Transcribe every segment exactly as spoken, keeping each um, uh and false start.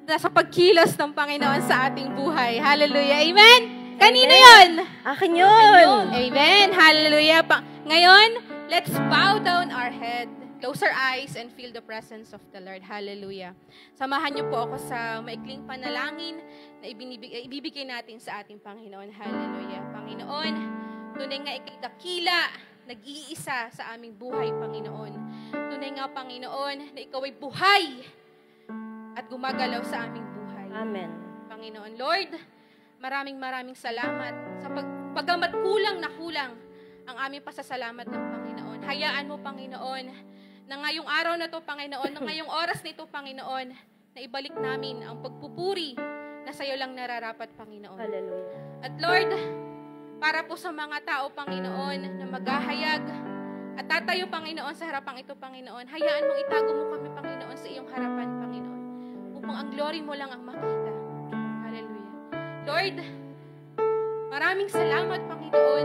sa pagkilos ng Panginoon sa ating buhay. Hallelujah. Amen? Kanino yun? Akin yun. Amen. Hallelujah. Pa- Ngayon, let's bow down our head, close our eyes, and feel the presence of the Lord. Hallelujah. Samahan niyo po ako sa maikling panalangin na ibinibig- ibibigay natin sa ating Panginoon. Hallelujah. Panginoon, tunay nga ikay dakila, nag-iisa sa aming buhay, Panginoon. Tunay nga, Panginoon, na ikaw ay buhay at gumagalaw sa aming buhay. Amen. Panginoon, Lord, maraming maraming salamat sa pag, pagkamat kulang na kulang ang aming pasasalamat ng Panginoon. Hayaan mo, Panginoon, na ngayong araw na to, Panginoon, na ngayong oras nito, Panginoon, na ibalik namin ang pagpupuri na sa iyo lang nararapat, Panginoon. Hallelujah. At Lord, para po sa mga tao, Panginoon, na maghahayag at tatayo, Panginoon, sa harapang ito, Panginoon, hayaan mong itago mo kami, Panginoon, sa iyong harapan, Panginoon, upang ang glory mo lang ang makita. Hallelujah. Lord, maraming salamat, Panginoon,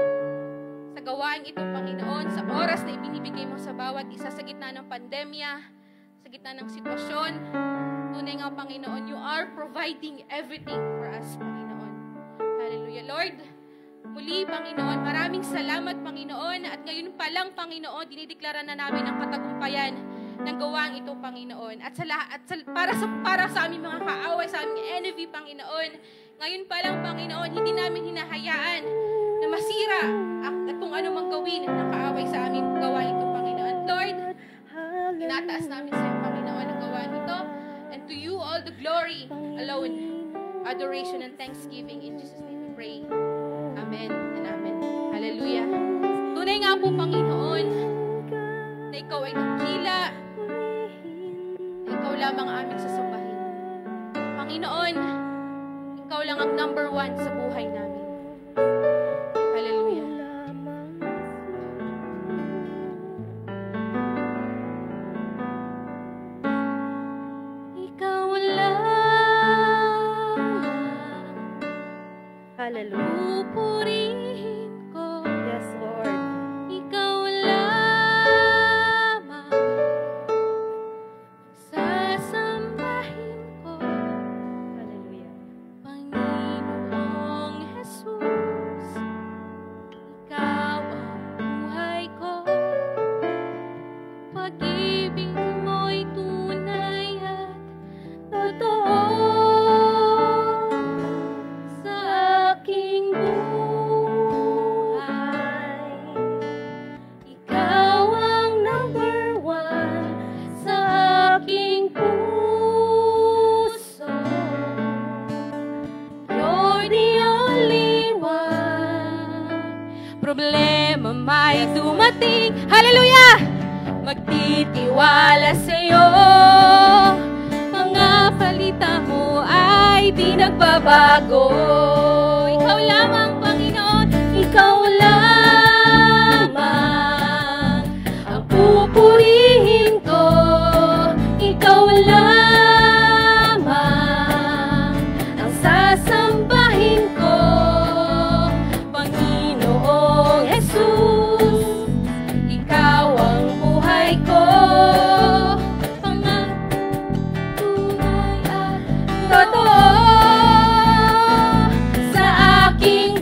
sa gawain ito, Panginoon, sa oras na ibinibigay mo sa bawat isa sa gitna ng pandemya, sa gitna ng sitwasyon. Tunay nga, Panginoon, you are providing everything for us, Panginoon. Hallelujah. Lord, muli, Panginoon, maraming salamat, Panginoon, at ngayon pa lang, Panginoon, dinideklara na namin ang katagumpayan ng gawain ito, Panginoon. At, sa, at sa, para, sa, para sa aming mga kaaway, sa aming enemy, Panginoon, ngayon pa lang, Panginoon, hindi namin hinahayaan na masira at kung ano mang gawin ng kaaway sa aming gawain ito, Panginoon. Lord, inataas namin sa iyo, Panginoon, ang gawain ito. And to you all the glory, alone, adoration and thanksgiving. In Jesus' name we pray. Amen and amen. Hallelujah. Tunay nga po, Panginoon, na ikaw ay nagkila, na ikaw lamang aming sasambahin. Panginoon, ikaw lang ang number one sa buhay namin. Hallelujah. Ikaw lang. Hallelujah. Pupurihin ko. Yes, Lord. Ikaw lamang. Sasambahin ko. Hallelujah. Panginoong Jesus, ikaw ang buhay ko. Pag-ibig mo'y tunay at totoo sa aking buhay. Ikaw ang number one sa aking puso. You're the only one. Problema may dumating. Hallelujah! Magtitiwala sa'yo. Mga salita mo ay di nagbabago. Ikaw lamang, Panginoon. Ikaw lamang ang pupurihin ko. Ikaw lamang ang sasambahin ko. Panginoong Jesus, ikaw ang buhay ko. Pangatunay at totoo sa aking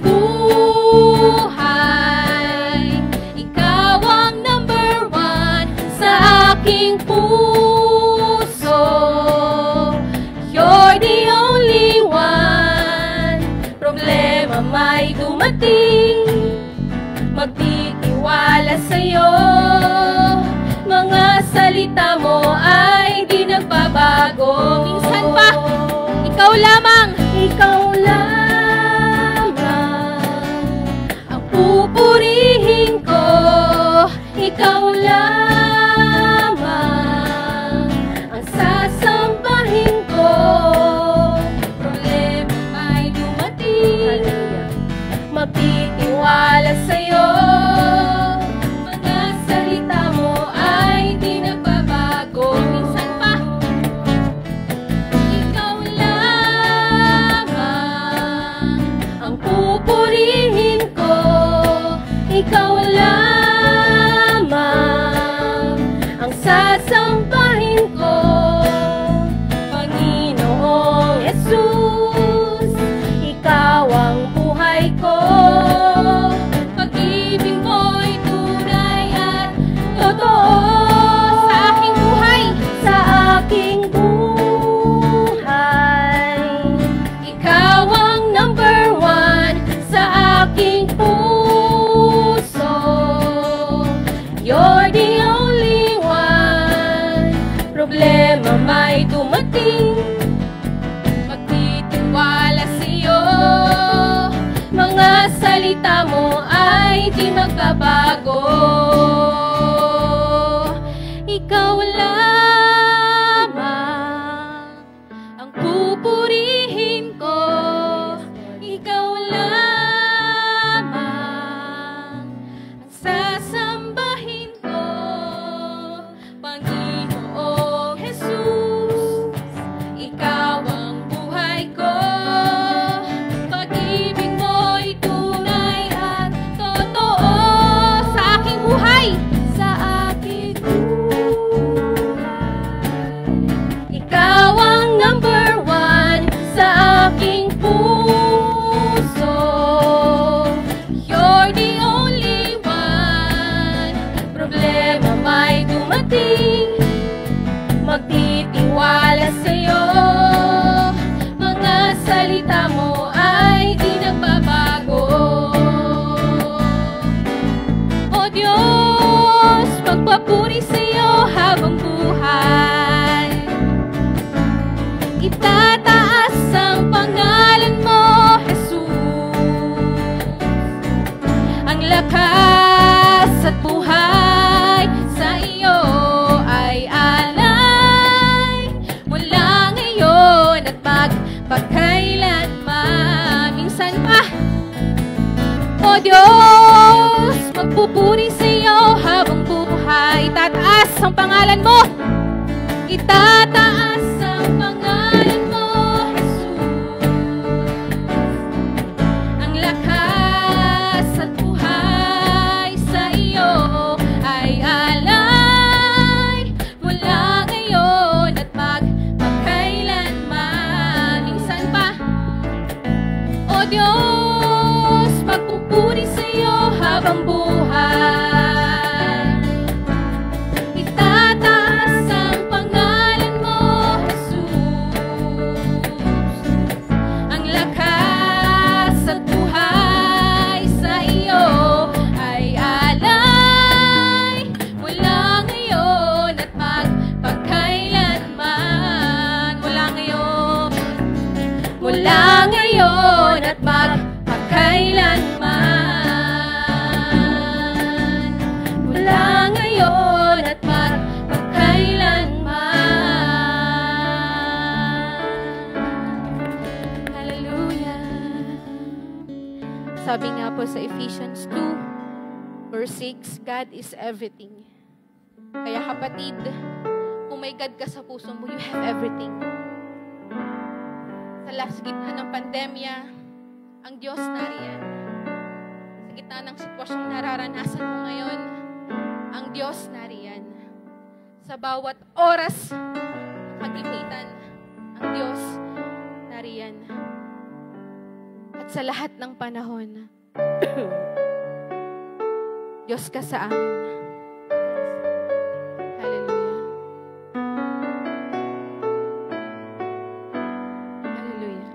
buhay. Ikaw ang number one sa aking puso. You're the only one. Problema may dumating, magtitiwala sa'yo. Mga salita mo ay di nagbabago. Minsan pa, ikaw lamang, ikaw lamang ang pupurihin ko. Ikaw lamang ang sasambahin ko. Problema may dumating, magtitiwala sa'yo. Mga salita mo ay di nagbabago. Minsan pa, ikaw lamang ang pupurihin ko. Ikaw lamang ang sasambahin ko. Panginoon salita mo ay di magbabago. Ikaw lamang ang pupurihin ko. Ikaw lamang ang sasambahin ko. Panginoong Jesus, ikaw ang buhay ko. Pag-ibig mo'y tunay at totoo sa aking buhay. Sa aking buhay, ikaw ang number one sa aking puso. You're the only one. Problema may dumating, magtitiwala sa'yo. Mga salita mo ay di nagbabago. O Diyos, magpapuri sa'yo habang buhay. Itataas ang pangalan mo, Jesus. Ang lakas at buhay sa iyo ay alay mula ngayon at magpagkailanman. Minsan pa, O Diyos, magpupuri sa iyo habang buhay. Itataas ang pangalan mo. Itataas ang pangalan mo, Jesus. Ang lakas at buhay sa iyo ay alay mula ngayon at magpagkailanman. Minsan pa, O Diyos, magpupuri sa iyo habang buhay. Itataas ang pangalan mo, Jesus. Ang lakas at buhay sa iyo ay alay mula ngayon at magpagkailanman. Mula ngayon, mula ngayon at magpagkailanman. Mula ngayon at magpagkailanman. Hallelujah. Sabi nga po sa Ephesians two, verse six, God is everything. Kaya kapatid, kung may God ka sa puso mo, you have everything. Sa last gitna ng pandemya, ang Diyos nariyan. Sa gitna ng sitwasyong nararanasan mo ngayon, ang Diyos nariyan. Sa bawat oras ng kagimitan, ang Diyos nariyan. At sa lahat ng panahon, Diyos ka sa amin. Hallelujah. Hallelujah.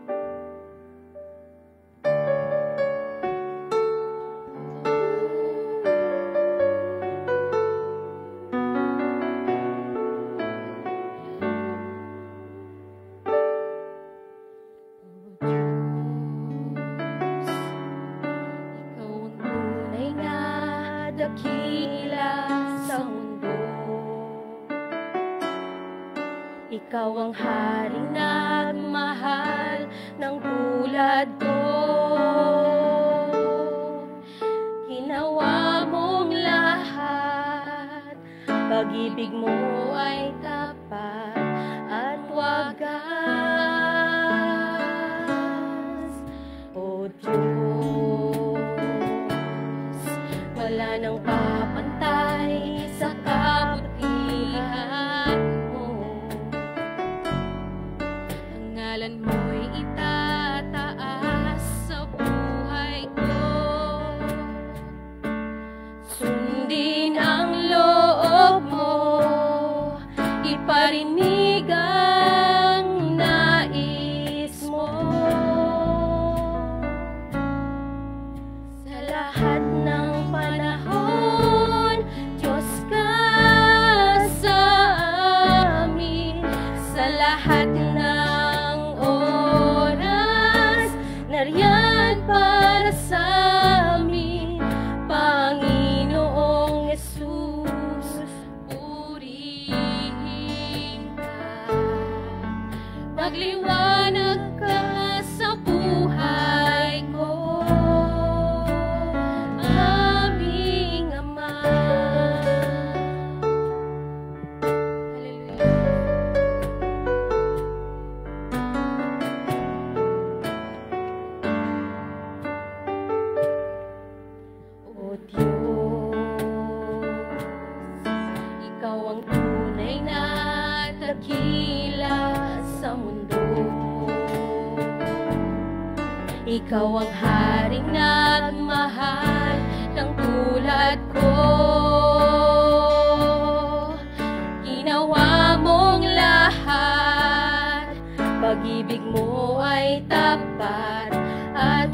Ikaw ang tunay na dakila sa mundo. Ikaw ang haring nagmahal ng tulad ko. Ginawa mong lahat, pag-ibig mo ay tapat at wagas. O Diyos, wala nang papantay sa kabutihan mo. Ang ngalan mo'y itataas sa buhay ko. Sundin ang loob mo, iparinig ang nais mo. Sa lahat ng panahon, Ikaw ang haring nagmahal ng tulad ko. Ginawa mong lahat, pag-ibig mo ay tapat at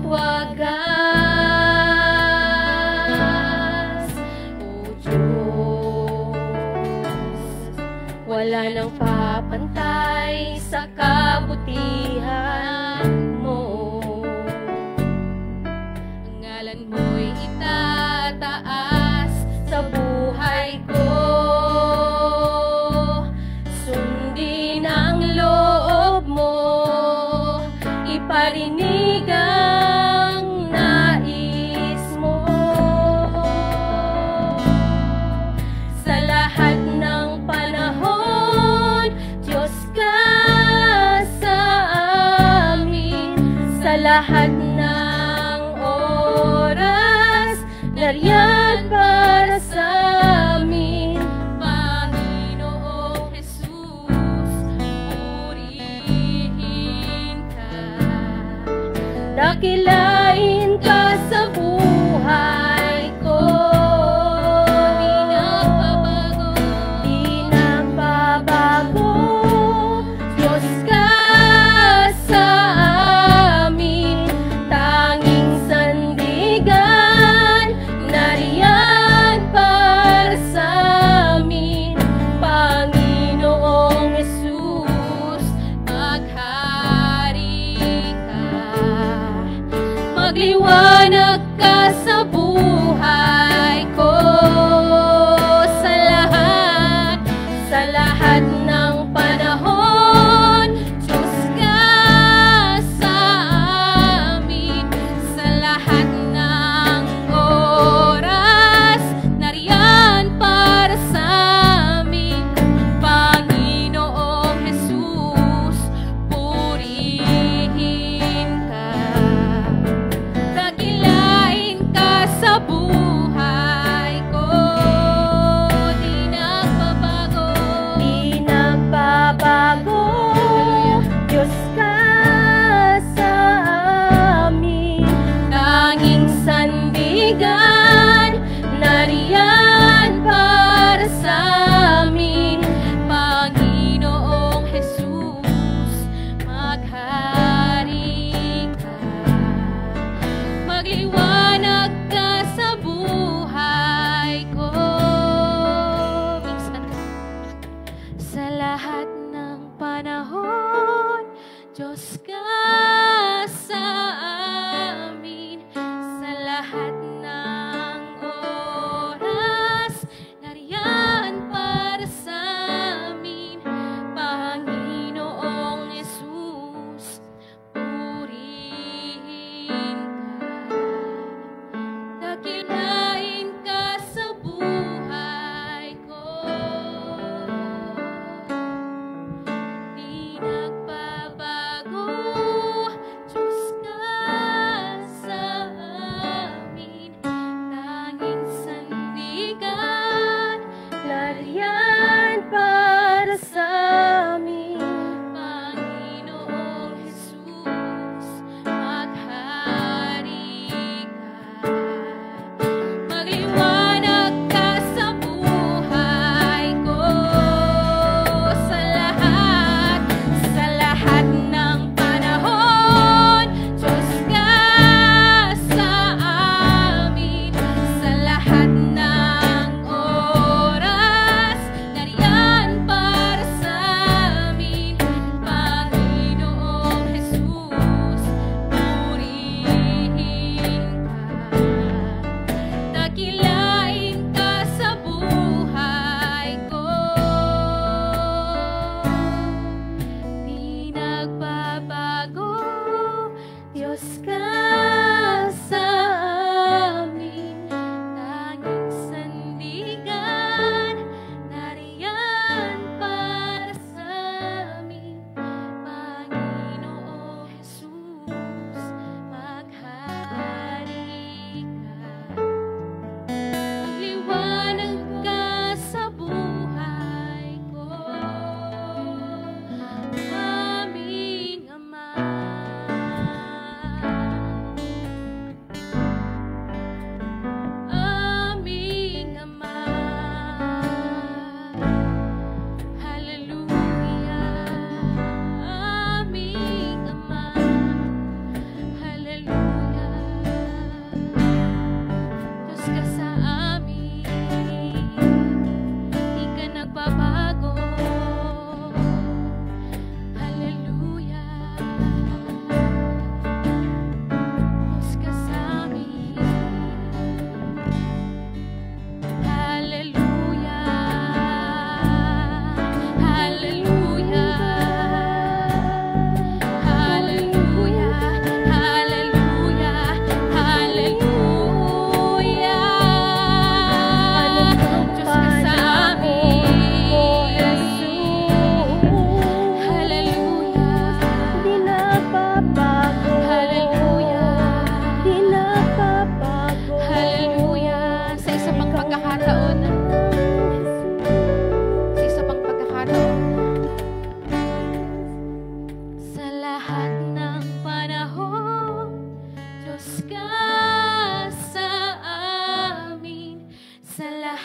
wagas. O Diyos, wala nang papantay sa kabutihan mo. Ang ngalan mo'y itataas sa buhay ko. Sundin ang loob mo, iparinig ang nais mo. Sa lahat ng panahon, Diyos ka sa amin. Sa lahat ng oras, nariyan para sa amin. Panginoong Jesus, purihin ka. Dakilain ka sa buhay ko. Di nagbabago, di nagbabago. Diyos ka sa amin, tanging sandigan, nariyan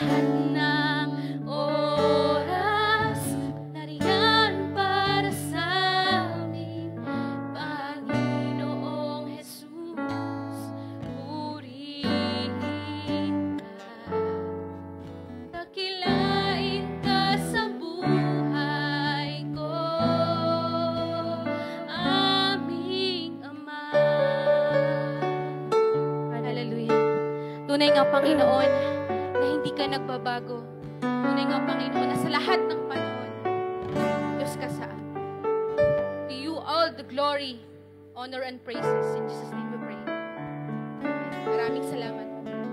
lahat ng oras, nariyan para sa amin, Panginoong Jesus, purihin ka. Dakilain ka sa buhay ko, aming Ama. Hallelujah. Tunay nga, Panginoon, na hindi ka nagbabago. Tunay nga, Panginoon, na sa lahat ng panahon, Diyos ka sa amin. To you all the glory, honor, and praises. In Jesus' name we pray. Maraming salamat.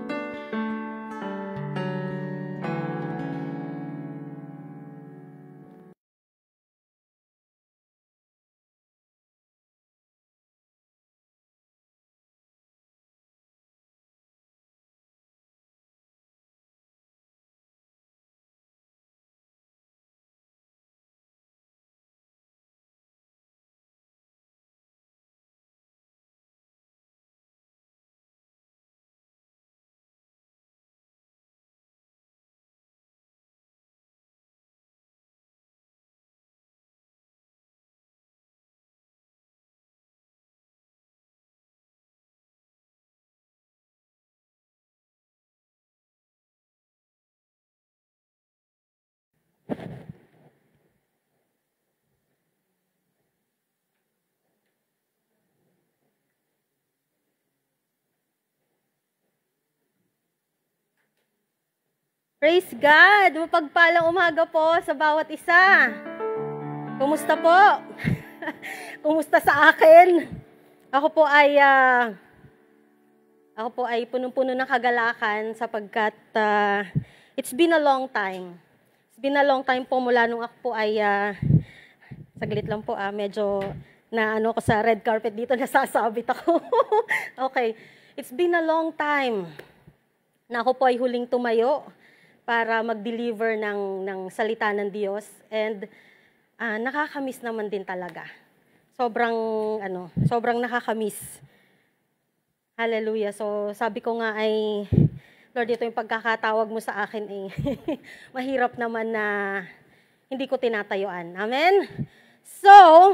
Praise God! Mapagpalang umaga po sa bawat isa. Kumusta po? Kumusta sa akin? Ako po ay uh, ako po ay punong-puno ng kagalakan sapagkat uh, it's been a long time. It's been a long time po mula nung ako po ay uh, saglit lang po ah, medyo na ano ko sa red carpet dito, nasasabit ako. Okay. It's been a long time na ako po ay huling tumayo para mag-deliver ng, ng salita ng Diyos. And uh, nakakamiss naman din talaga. Sobrang, ano, sobrang nakakamiss. Hallelujah. So sabi ko nga ay, Lord, ito yung pagkakatawag mo sa akin eh. Mahirap naman na hindi ko tinatayuan. Amen? So,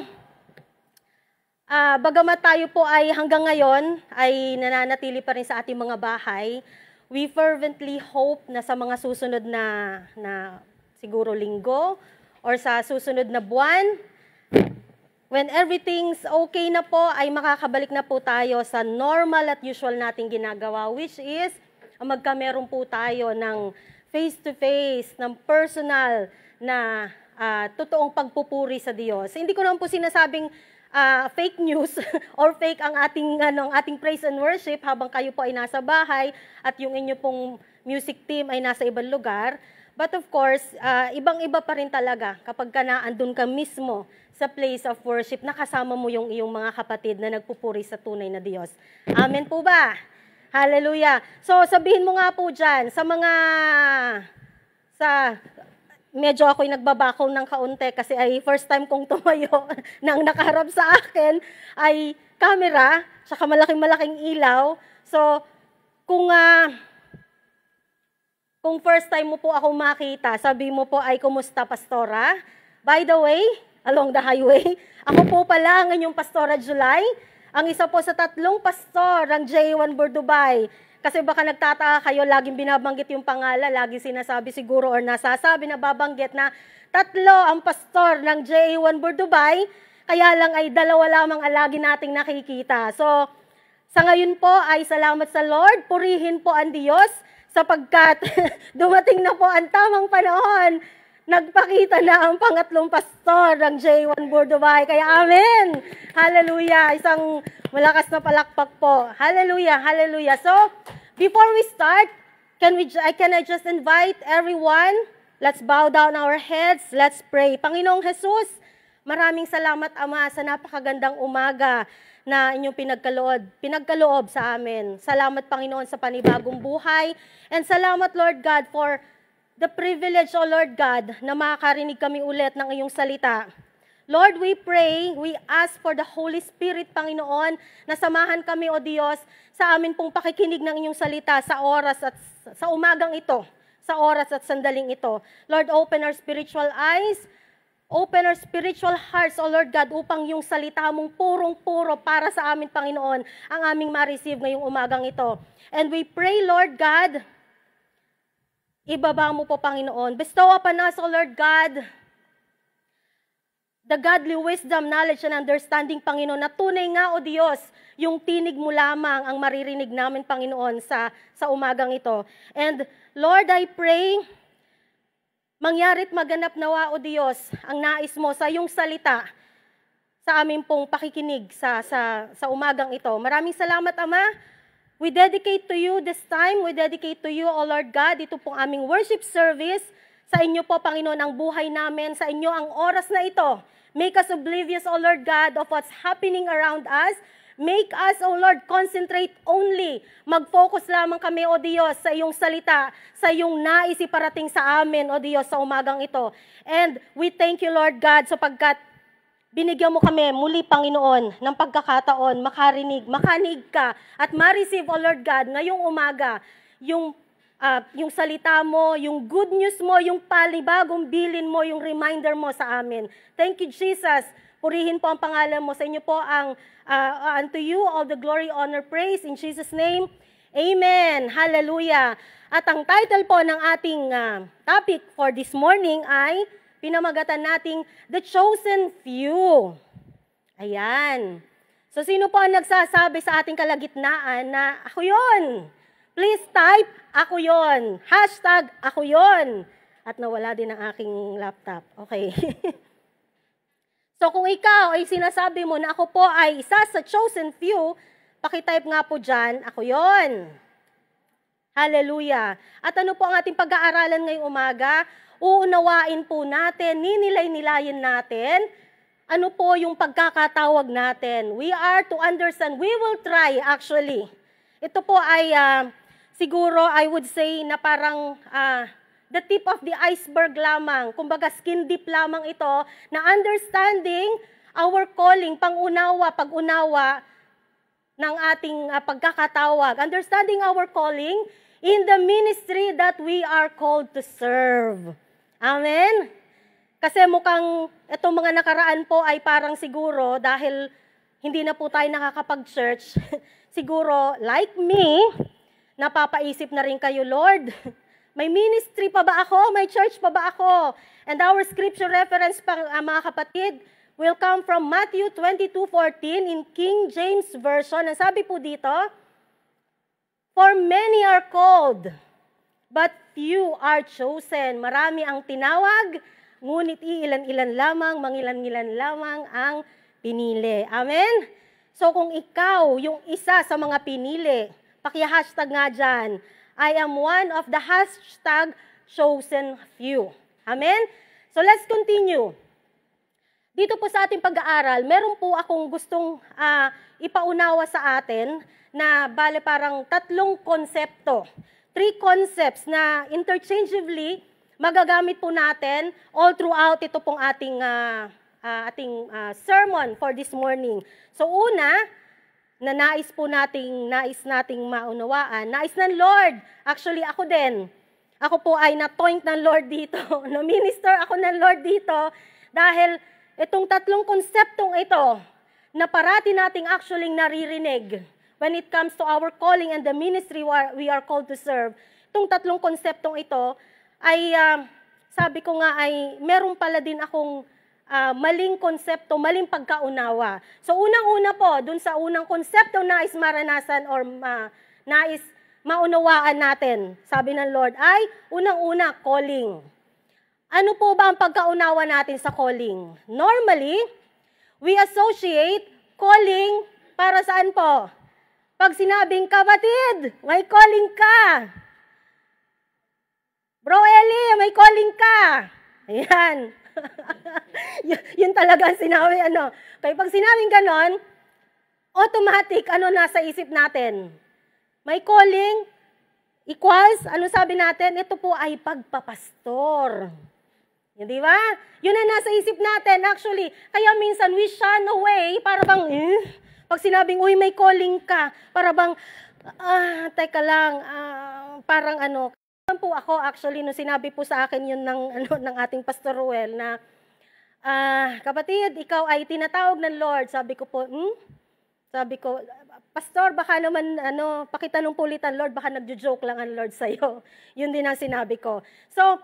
uh, bagamat tayo po ay hanggang ngayon ay nananatili pa rin sa ating mga bahay, we fervently hope na sa mga susunod na, na siguro linggo or sa susunod na buwan, when everything's okay na po, ay makakabalik na po tayo sa normal at usual nating ginagawa, which is magkameron po tayo ng face-to-face, ng personal na uh, totoong pagpupuri sa Diyos. Hindi ko naman po sinasabing Uh, fake news or fake ang ating ano, ang ating praise and worship habang kayo po ay nasa bahay at yung inyo pong music team ay nasa ibang lugar. But of course, uh, ibang-iba pa rin talaga kapag ka naandun ka mismo sa place of worship, nakasama mo yung iyong mga kapatid na nagpupuri sa tunay na Diyos. Amen po ba? Hallelujah. So sabihin mo nga po dyan, sa mga sa medyo ako'y nagbabakaw ng kaunti kasi ay first time kong tumayo nang nakaharap sa akin ay camera, saka malaking-malaking ilaw. So, kung uh, kung first time mo po ako makita, sabi mo po ay, kumusta, Pastora? By the way, along the highway, ako po pala ang inyong Pastora July, ang isa po sa tatlong pastor ng J one Burdubay. Kasi baka nagtataka kayo, laging binabanggit yung pangalan, laging sinasabi siguro or nasasabi na babanggit na tatlo ang pastor ng J one Burdubay, kaya lang ay dalawa lamang ang lagi nating nakikita. So, sa ngayon po ay salamat sa Lord, purihin po ang Diyos sapagkat dumating na po ang tamang panahon. Nagpakita na ang pangatlong pastor ng J one Burdubay. Kaya amen! Hallelujah! Isang malakas na palakpak po. Hallelujah! Hallelujah! So, before we start, can we can I just invite everyone? Let's bow down our heads. Let's pray. Panginoong Jesus, maraming salamat, Ama, sa napakagandang umaga na inyong pinagkaloob, pinagkaloob sa amin. Salamat, Panginoon, sa panibagong buhay. And salamat, Lord God, for the privilege, O Lord God, na makakarinig kami ulit ng iyong salita. Lord, we pray, we ask for the Holy Spirit, Panginoon, na samahan kami, O Diyos, sa amin pong pakikinig ng inyong salita sa oras at sa umagang ito. sa oras at sandaling ito. Lord, open our spiritual eyes, open our spiritual hearts, O Lord God, upang yung salita mong purong-puro para sa amin, Panginoon, ang aming ma-receive ngayong umagang ito. And we pray, Lord God, ibaba mo po, Panginoon. Bestow upon us, O Lord God, the godly wisdom, knowledge, and understanding, Panginoon, na tunay nga, O Diyos, yung tinig mo lamang ang maririnig namin, Panginoon, sa, sa umagang ito. And Lord, I pray, mangyari't maganap nawa, O Diyos, ang nais mo sa iyong salita, sa aming pong pakikinig sa, sa, sa umagang ito. Maraming salamat, Ama. We dedicate to you this time. We dedicate to you, O Lord God, ito pong aming worship service. Sa inyo po, Panginoon, ang buhay namin. Sa inyo ang oras na ito. Make us oblivious, O Lord God, of what's happening around us. Make us, O Lord, concentrate only. Mag-focus lamang kami, O Diyos, sa iyong salita, sa iyong nais iparating sa amin, O Diyos, sa umagang ito. And we thank you, Lord God, sapagkat binigyan mo kami muli, Panginoon, ng pagkakataon, makarinig, makanig ka, at ma-receive, O Lord God, ngayong umaga, yung Uh, yung salita mo, yung good news mo, yung palibagong bilin mo, yung reminder mo sa amin. Thank you, Jesus. Purihin po ang pangalan mo. Sa inyo po ang, uh, unto you, all the glory, honor, praise. In Jesus' name, amen. Hallelujah. At ang title po ng ating uh, topic for this morning ay pinamagatan nating The Chosen Few. Ayan. So, sino po ang nagsasabi sa ating kalagitnaan na ako yun? Please type, ako yon. Hashtag, ako yon. At nawala din ang aking laptop. Okay. So kung ikaw ay sinasabi mo na ako po ay isa sa chosen few, pakitype nga po dyan, ako yon. Hallelujah. At ano po ang ating pag-aaralan ngayong umaga? Uunawain po natin, ninilay-nilayin natin, ano po yung pagkakatawag natin. We are to understand, we will try actually. Ito po ay... Uh, Siguro, I would say na parang uh, the tip of the iceberg lamang. Kumbaga, skin deep lamang ito na understanding our calling, pangunawa, pag-unawa ng ating uh, pagkakatawag. Understanding our calling in the ministry that we are called to serve. Amen? Kasi mukhang itong mga nakaraan po ay parang siguro dahil hindi na po tayo nakakapag-church, siguro like me, napapaisip na rin kayo, Lord, may ministry pa ba ako? May church pa ba ako? And our scripture reference, pa, uh, mga kapatid, will come from Matthew twenty-two fourteen in King James Version. Ang sabi po dito, for many are called, but few are chosen. Marami ang tinawag, ngunit iilan-ilan lamang, mangilan-ilan lamang ang pinili. Amen? So kung ikaw, yung isa sa mga pinili, paki-hashtag nga dyan, I am one of the hashtag chosen few. Amen? So let's continue. Dito po sa ating pag-aaral, meron po akong gustong uh, ipaunawa sa atin na bale parang tatlong konsepto. Three concepts na interchangeably magagamit po natin all throughout ito pong ating, uh, uh, ating uh, sermon for this morning. So una, na nais po nating, nais nating maunawaan. Nais ng Lord. Actually, ako din. Ako po ay na-point ng Lord dito. Na-minister ako ng Lord dito dahil itong tatlong konseptong ito na parati nating actually naririnig when it comes to our calling and the ministry we are called to serve. Itong tatlong konseptong ito ay, uh, sabi ko nga ay, meron pala din akong Uh, maling konsepto, maling pagkaunawa. So unang-una po, dun sa unang konsepto nais maranasan or uh, nais maunawaan natin, sabi ng Lord, ay unang-una, calling. Ano po ba ang pagkaunawa natin sa calling? Normally, we associate calling para saan po? Pag sinabing, kapatid, may calling ka. Bro Eli, may calling ka. Ayan. y- yun talaga ang sinabi, ano. Kaya pag sinabing ganon, automatic, ano nasa isip natin? May calling, equals, ano sabi natin? Ito po ay pagpapastor. Yun, di ba? Yun ang nasa isip natin, actually. Kaya minsan we shun away, para bang, eh, pag sinabing, uy, may calling ka, para bang, ah, teka lang, ah, parang ano, naman po ako actually nung sinabi po sa akin yun ng ano ng ating Pastor Ruel na ah, kapatid, ikaw ay tinatawag ng Lord. Sabi ko po, hmm? Sabi ko, Pastor, baka naman ano, pakitanong pulitan, Lord, baka nagjo-joke lang ang Lord sa iyo. Yun din ang sinabi ko. So,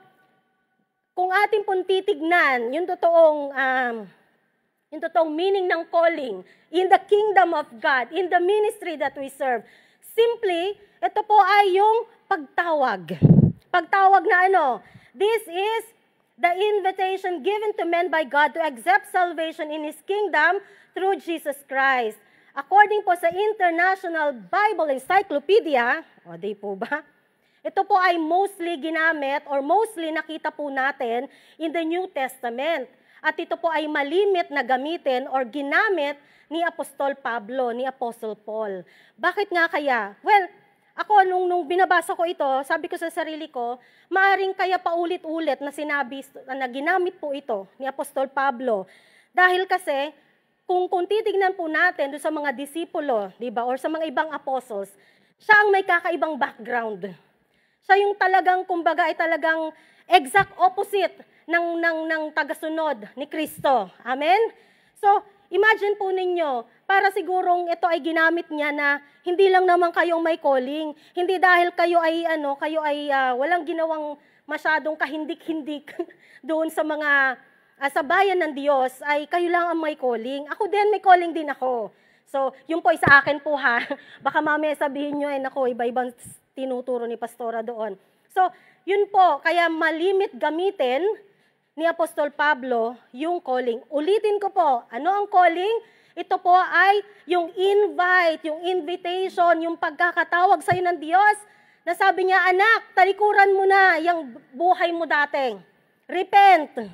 kung ating pong titignan, yung totoong um, yung totoong meaning ng calling in the kingdom of God, in the ministry that we serve, simply, ito po ay yung pagtawag. Pagtawag na ano? This is the invitation given to men by God to accept salvation in His kingdom through Jesus Christ. According po sa International Bible Encyclopedia, o di po ba? Ito po ay mostly ginamit or mostly nakita po natin in the New Testament. At ito po ay malimit na gamitin or ginamit ni Apostol Pablo, ni Apostle Paul. Bakit nga kaya? Well, ako, nung, nung binabasa ko ito, sabi ko sa sarili ko, maaring kaya paulit-ulit na sinabi, na ginamit po ito ni Apostol Pablo. Dahil kasi, kung, kung titignan po natin doon sa mga disipulo, di ba, or sa mga ibang apostles, siya ang may kakaibang background. Siya yung talagang, kumbaga, ay talagang exact opposite ng, ng, ng tagasunod ni Kristo. Amen? So, imagine po ninyo, para sigurong ito ay ginamit niya na hindi lang naman kayong may calling, hindi dahil kayo ay ano, kayo ay uh, walang ginawang masyadong kahindik-hindik doon sa mga uh, sa bayan ng Diyos, ay kayo lang ang may calling. Ako din, may calling din ako. So, yun po ay sa akin po ha. Baka mamaya sabihin nyo, eh, nako, iba-ibang tinuturo ni Pastora doon. So, yun po, kaya malimit gamitin ni Apostol Pablo yung calling. Ulitin ko po, ano ang calling? Ito po ay yung invite, yung invitation, yung pagkakatawag sa iyo ng Diyos na sabi niya, anak, talikuran mo na yung buhay mo dati. Repent.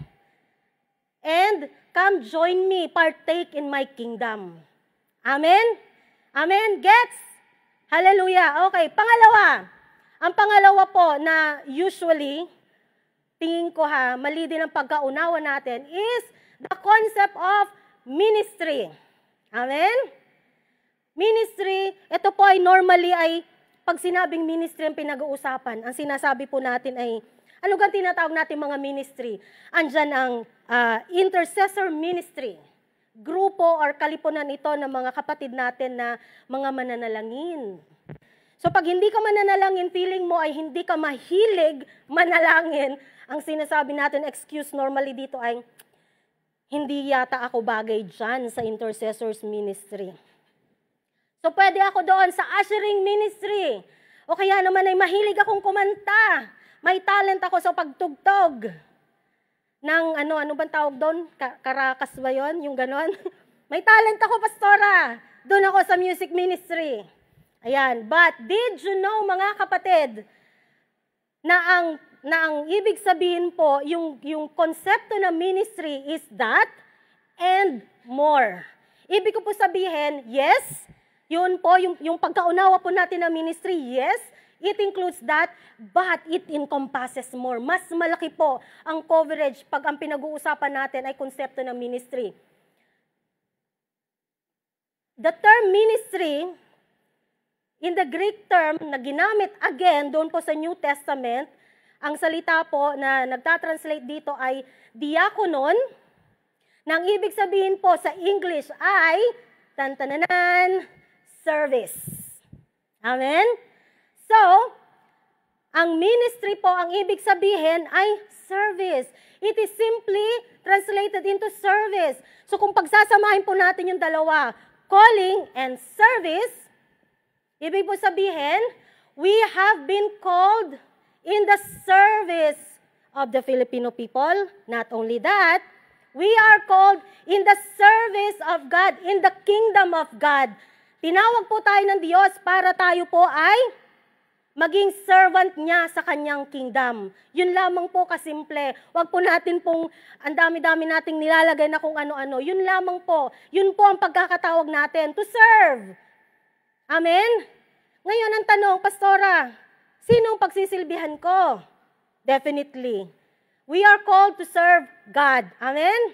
And come join me, partake in my kingdom. Amen? Amen? Gets? Hallelujah. Okay, pangalawa. Ang pangalawa po na usually, tingin ko ha, mali din ang pagkaunawa natin, is the concept of ministry. Amen? Ministry, ito po ay normally ay, pag sinabing ministry ang pinag-uusapan, ang sinasabi po natin ay, ano gan tinatawag natin mga ministry? Andyan ang uh, intercessor ministry. Grupo or kalipunan ito ng mga kapatid natin na mga mananalangin. So pag hindi ka mananalangin, feeling mo ay hindi ka mahilig manalangin, ang sinasabi natin, excuse normally dito ay, hindi yata ako bagay dyan sa intercessors ministry. So pwede ako doon sa ushering ministry. O kaya naman ay mahilig akong kumanta. May talent ako sa pagtugtog. Ng ano, ano bang tawag doon? Karakas ba yun? Yung ganon? May talent ako, pastora. Doon ako sa music ministry. Ayan. But did you know, mga kapatid, na ang na ang ibig sabihin po, yung, yung konsepto ng ministry is that and more. Ibig ko po sabihin, yes, yun po, yung, yung pagkaunawa po natin ng ministry, yes, it includes that, but it encompasses more. Mas malaki po ang coverage pag ang pinag-uusapan natin ay konsepto ng ministry. The term ministry, in the Greek term na ginamit again doon po sa New Testament, ang salita po na nagtatranslate dito ay diakonon, nang ibig sabihin po sa English ay tantananan, service. Amen? So, ang ministry po, ang ibig sabihin ay service. It is simply translated into service. So kung pagsasamahin po natin yung dalawa, calling and service, ibig po sabihin, we have been called in the service of the Filipino people. Not only that, we are called in the service of God, in the kingdom of God. Tinawag po tayo ng Diyos para tayo po ay maging servant niya sa kanyang kingdom. Yun lamang po kasimple. Huwag po natin pong, ang dami-dami nating nilalagay na kung ano-ano. Yun lamang po. Yun po ang pagkakatawag natin, to serve. Amen? Ngayon ang tanong, Pastora, sinong pagsisilbihan ko? Definitely. We are called to serve God. Amen?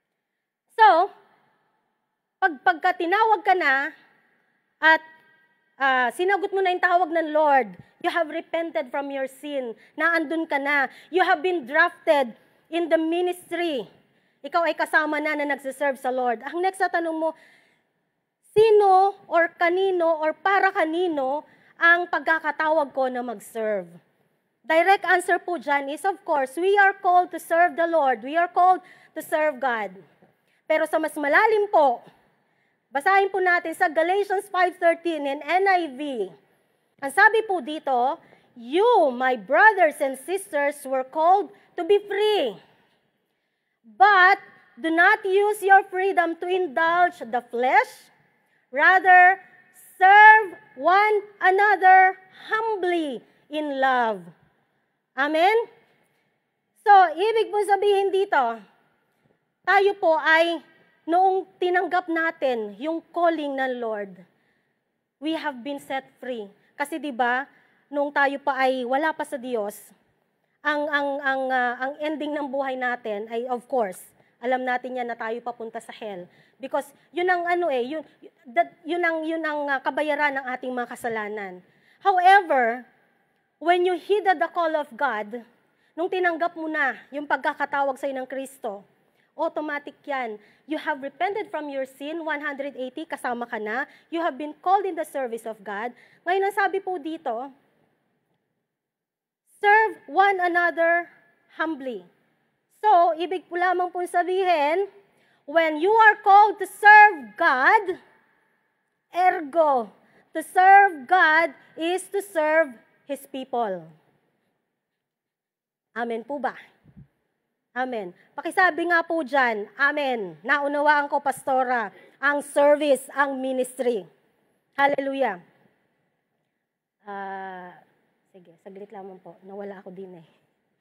So, pag pagka tinawag ka na, at uh, sinagot mo na yung tawag ng Lord. You have repented from your sin. Naandun ka na. You have been drafted in the ministry. Ikaw ay kasama na na nagsiserve sa Lord. Ang next na tanong mo, sino or kanino or para kanino ang pagkakatawag ko na mag-serve? Direct answer po dyan is, of course, we are called to serve the Lord. We are called to serve God. Pero sa mas malalim po, basahin po natin sa Galatians five thirteen in N I V. Ang sabi po dito, you, my brothers and sisters, were called to be free. But do not use your freedom to indulge the flesh. Rather, serve one another humbly in love. Amen? So, ibig po sabihin dito, tayo po ay noong tinanggap natin yung calling ng Lord, we have been set free. Kasi 'di ba, nung tayo pa ay wala pa sa Diyos, ang ang ang uh, ang ending ng buhay natin ay of course, alam natin yan na tayo papunta sa hell. Because yun ang ano eh, yun that, yun ang yun ang uh, kabayaran ng ating mga kasalanan. However, when you heeded the call of God, nung tinanggap mo na yung pagkakatawag sa iyo ng Kristo, automatic yan. You have repented from your sin, one hundred eighty, kasama ka na. You have been called in the service of God. Ngayon, ang sabi po dito, serve one another humbly. So, ibig po lamang po sabihin, when you are called to serve God, ergo, to serve God is to serve His people. Amen po ba? Amen. Pakisabi nga po dyan, amen. Naunawaan ko, Pastora, ang service, ang ministry. Hallelujah. Uh, sige, saglit lamang po. Nawala ako din eh.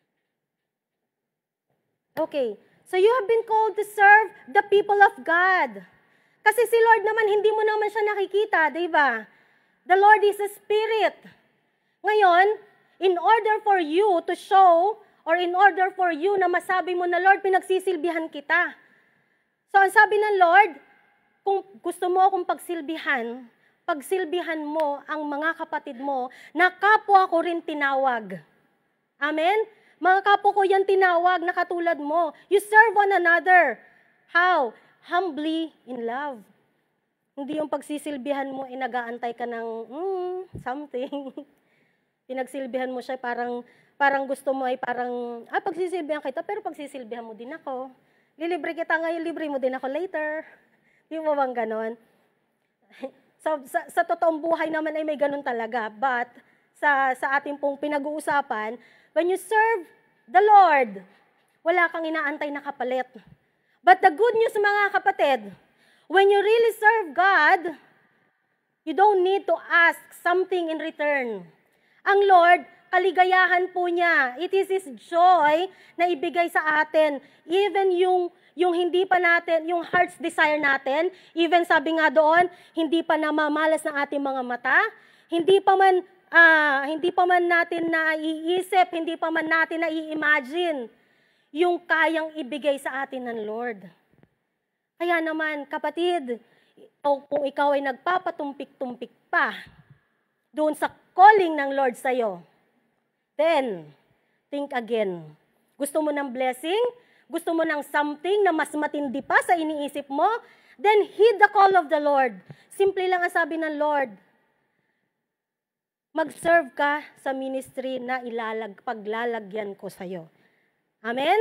Okay. So you have been called to serve the people of God. Kasi si Lord naman, hindi mo naman siya nakikita, di ba? The Lord is a spirit. Ngayon, in order for you to show or in order for you na masabi mo na, Lord, pinagsisilbihan kita. So, ang sabi ng Lord, kung gusto mo akong pagsilbihan, pagsilbihan mo ang mga kapatid mo na kapwa ko rin tinawag. Amen? Mga kapwa ko yan tinawag na katulad mo. You serve one another. How? Humbly in love. Hindi yung pagsisilbihan mo, eh, nag-aantay ka ng mm, something. Pinagsilbihan mo siya, parang Parang gusto mo ay parang, ah, pagsisilbihan kita, pero pagsisilbihan mo din ako. Lilibre kita ngayon, libre mo din ako later. Di mo bang ganon? So, sa, sa totoong buhay naman ay may ganon talaga. But, sa, sa ating pong pinag-uusapan, when you serve the Lord, wala kang inaantay na kapalit. But the good news, mga kapatid, when you really serve God, you don't need to ask something in return. Ang Lord, kaligayahan po niya. It is His joy na ibigay sa atin. Even yung, yung hindi pa natin, yung heart's desire natin, even sabi nga doon, hindi pa namamalas ng ating mga mata, hindi pa man, uh, hindi pa man natin naiisip, hindi pa man natin nai-imagine yung kayang ibigay sa atin ng Lord. Kaya naman, kapatid, kung ikaw ay nagpapatumpik-tumpik pa doon sa calling ng Lord sa'yo, then, think again. Gusto mo ng blessing? Gusto mo ng something na mas matindi pa sa iniisip mo? Then, heed the call of the Lord. Simple lang ang sabi ng Lord. Mag-serve ka sa ministry na ilalag, paglalagyan ko sa'yo. Amen?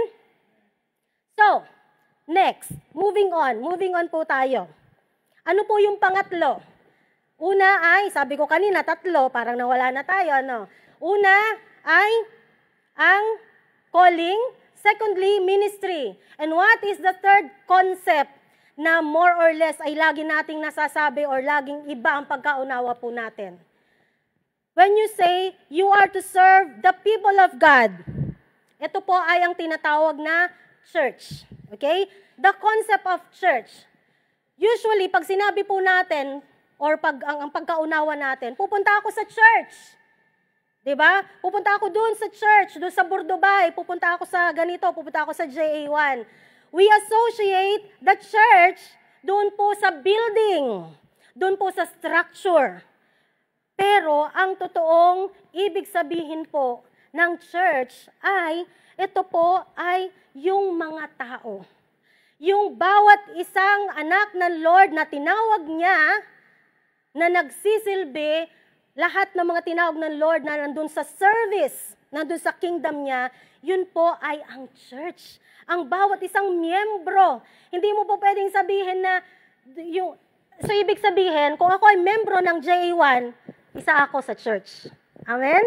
So, next, moving on. Moving on po tayo. Ano po yung pangatlo? Una ay, sabi ko kanina, tatlo, parang nawala na tayo, ano? Una ay ang calling. Secondly, ministry. And what is the third concept na more or less ay lagi nating nasasabi or laging iba ang pagkaunawa po natin? When you say, you are to serve the people of God, ito po ay ang tinatawag na church. Okay? The concept of church. Usually, pag sinabi po natin, or pag, ang, ang pagkaunawa natin, pupunta ako sa church. Diba? Pupunta ako doon sa church, doon sa Burdobay, pupunta ako sa ganito, pupunta ako sa J A one. We associate the church doon po sa building, doon po sa structure. Pero ang totoong ibig sabihin po ng church ay, ito po ay yung mga tao. Yung bawat isang anak ng Lord na tinawag niya, na nagsisilbi, lahat ng mga tinawag ng Lord na nandun sa service, nandun sa kingdom niya, yun po ay ang church. Ang bawat isang miyembro. Hindi mo po pwedeng sabihin na, yung, so ibig sabihin, kung ako ay membro ng J A one, isa ako sa church. Amen?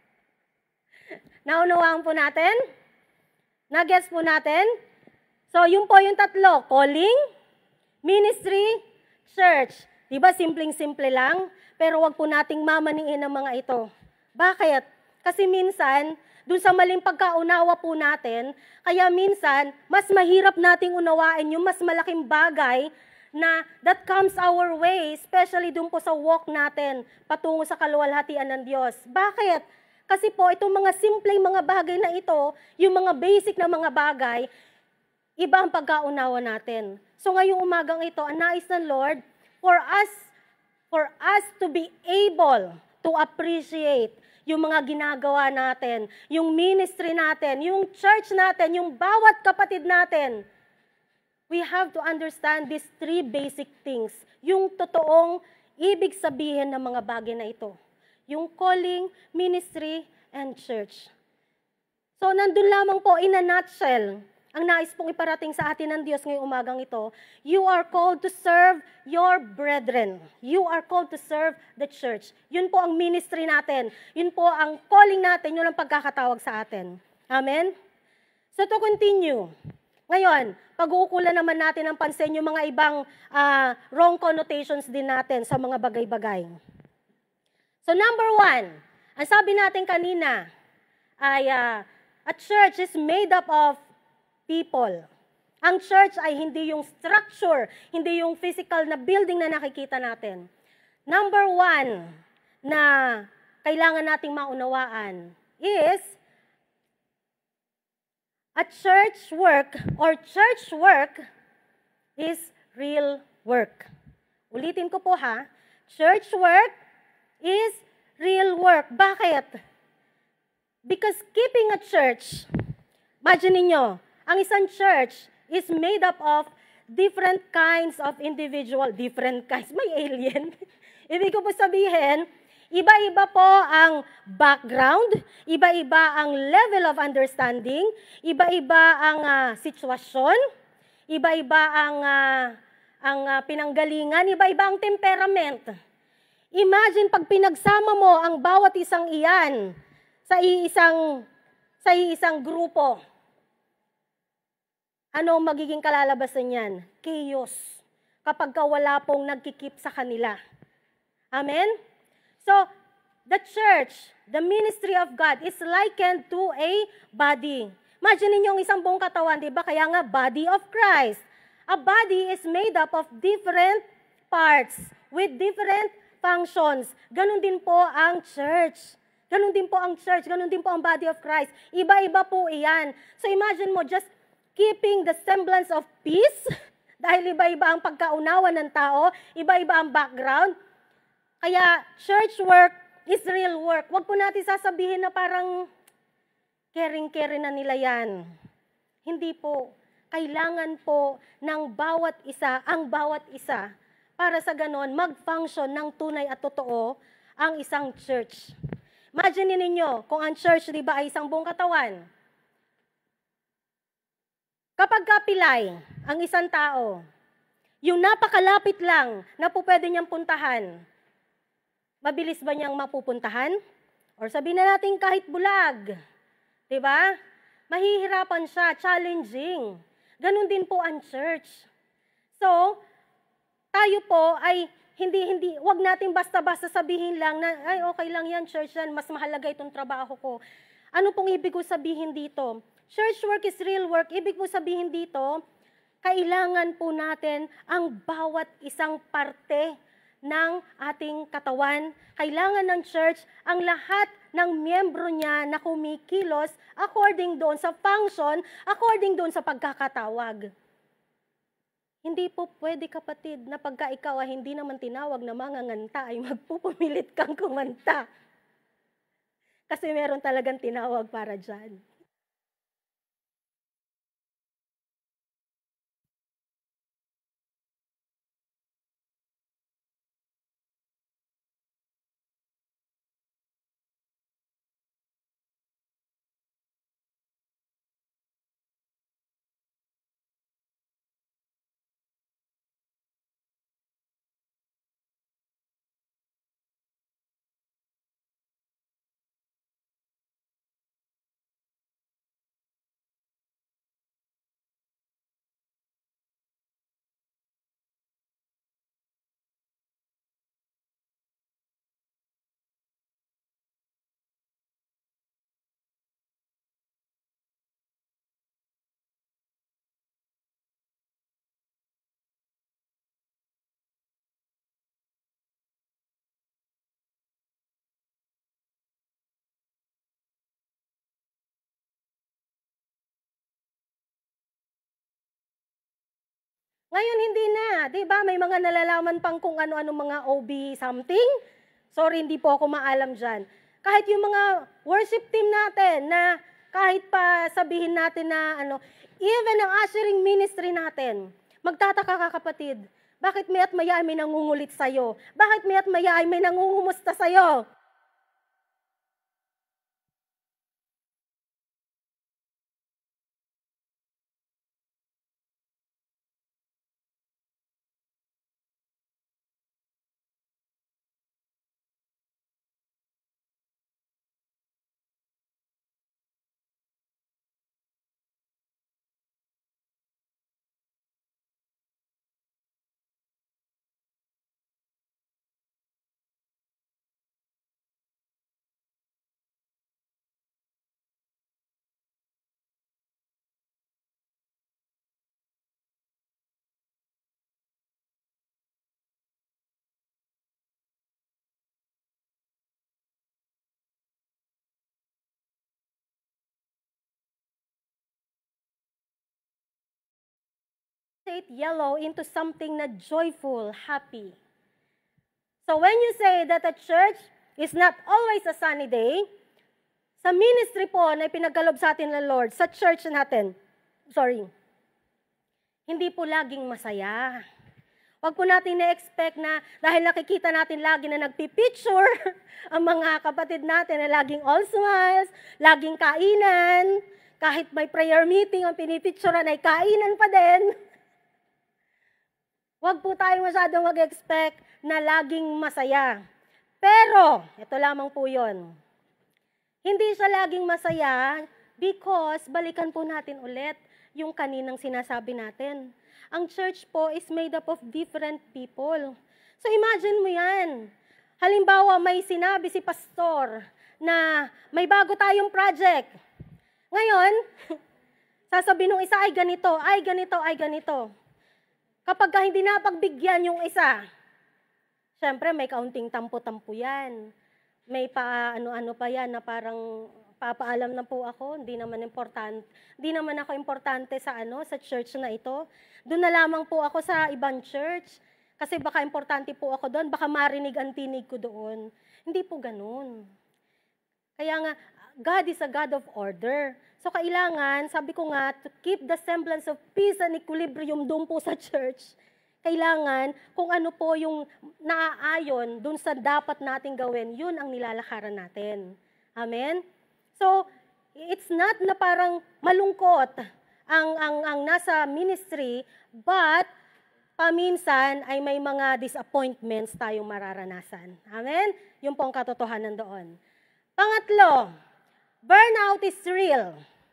Naunawaan po natin? Nagets po natin? So, yun po yung tatlo. Calling, ministry, church. Diba, simpleng-simple lang? Pero wag po nating mamaniin ang mga ito. Bakit? Kasi minsan, dun sa maling pagkaunawa po natin, kaya minsan, mas mahirap nating unawain yung mas malaking bagay na that comes our way, especially dun po sa walk natin patungo sa kaluwalhatian ng Diyos. Bakit? Kasi po, itong mga simpleng mga bagay na ito, yung mga basic na mga bagay, iba ang pagkaunawa natin. So ngayong umagang ito, ang nais ng Lord, for us, for us to be able to appreciate yung mga ginagawa natin, yung ministry natin, yung church natin, yung bawat kapatid natin, we have to understand these three basic things. Yung totoong ibig sabihin ng mga bagay na ito. Yung calling, ministry, and church. So, nandun lamang po, in a nutshell, ang nais pong iparating sa atin ng Diyos ngayong umagang ito, you are called to serve your brethren. You are called to serve the church. Yun po ang ministry natin. Yun po ang calling natin. Yun ang pagkakatawag sa atin. Amen? So, to continue. Ngayon, pag-uukulan naman natin ang pansin yung mga ibang uh, wrong connotations din natin sa mga bagay-bagay. So, number one, ang sabi natin kanina ay uh, a church is made up of people. Ang church ay hindi yung structure, hindi yung physical na building na nakikita natin. Number one na kailangan nating maunawaan is a church work or church work is real work. Ulitin ko po ha, church work is real work. Bakit? Because keeping a church, imagine niyo, ang isang church is made up of different kinds of individual, different kinds, may alien. Ibig ko po sabihin, iba-iba po ang background, iba-iba ang level of understanding, iba-iba ang uh, sitwasyon, iba-iba ang, uh, ang uh, pinanggalingan, iba-iba ang temperament. Imagine pag pinagsama mo ang bawat isang iyan sa iisang, sa iisang grupo, ano ang magiging kalalabasan niyan? Chaos. Kapag ka wala pong nagkikip sa kanila. Amen? So, the church, the ministry of God is likened to a body. Imagine niyo yung isang buong katawan, di ba? Kaya nga, body of Christ. A body is made up of different parts with different functions. Ganon din po ang church. Ganon din po ang church. Ganon din po ang body of Christ. Iba-iba po iyan. So, imagine mo, just keeping the semblance of peace, dahil iba-iba ang pagkaunawa ng tao, iba-iba ang background. Kaya, church work is real work. Huwag po natin sasabihin na parang caring-caring na nila yan. Hindi po. Kailangan po ng bawat isa, ang bawat isa, para sa ganon, mag-function ng tunay at totoo ang isang church. Imagine ninyo, kung ang church, di ba, ay isang buong katawan, kapag kapilay ang isang tao, yung napakalapit lang na po pwede niyang puntahan, mabilis ba niyang mapupuntahan? Or sabihin na natin kahit bulag, di ba? Mahihirapan siya, challenging. Ganon din po ang church. So, tayo po ay hindi, hindi, wag natin basta-basta sabihin lang na, ay okay lang yan, church yan, mas mahalaga itong trabaho ko. Ano pong ibig ko sabihin dito? Church work is real work. Ibig po sabihin dito, kailangan po natin ang bawat isang parte ng ating katawan. Kailangan ng church ang lahat ng miyembro niya na kumikilos according doon sa function, according doon sa pagkakatawag. Hindi po pwede, kapatid, na pagka ikaw ay hindi naman tinawag na manganganta ay magpupumilit kang kumanta. Kasi meron talagang tinawag para dyan. Ngayon hindi na, 'di ba? May mga nalalaman pang kung ano-ano mga O B something. Sorry, hindi po ako maalam diyan. Kahit yung mga worship team natin na kahit pa sabihin natin na ano, even ang ushering ministry natin, magtataka ka, kapatid. Bakit may at maya ay may nangungulit sa'yo? Bakit may at maya ay may nangungumusta sa'yo? State yellow into something na joyful, happy. So when you say that a church is not always a sunny day, sa ministry po na pinagkalob sa atin ng Lord, sa church natin, sorry, hindi po laging masaya. Huwag po natin na-expect na dahil nakikita natin lagi na nagpipicture ang mga kapatid natin na laging all smiles, laging kainan, kahit may prayer meeting ang pinipicturean ay kainan pa din. Huwag po tayo masyadong mag-expect na laging masaya. Pero, ito lamang po yun. Hindi siya laging masaya because balikan po natin ulit yung kaninang sinasabi natin. Ang church po is made up of different people. So imagine mo yan. Halimbawa, may sinabi si pastor na may bago tayong project. Ngayon, sasabihin ng isa, ay ganito, ay ganito, ay ganito. Kapag ka hindi napagbigyan yung isa, syempre may kaunting tampo-tampo yan. May pa ano-ano pa yan na parang papaalam na po ako, hindi naman importante, hindi naman ako importante sa ano, sa church na ito. Doon na lamang po ako sa ibang church kasi baka importante po ako doon, baka marinig ang tinig ko doon. Hindi po ganoon. Kaya nga, God is a God of order. So kailangan, sabi ko nga, to keep the semblance of peace and equilibrium doon po sa church, kailangan kung ano po yung naaayon doon sa dapat nating gawin, yun ang nilalakaran natin. Amen? So, it's not na parang malungkot ang, ang, ang nasa ministry, but paminsan ay may mga disappointments tayong mararanasan. Amen? Yun po ang katotohanan doon. Pangatlo, burnout is real.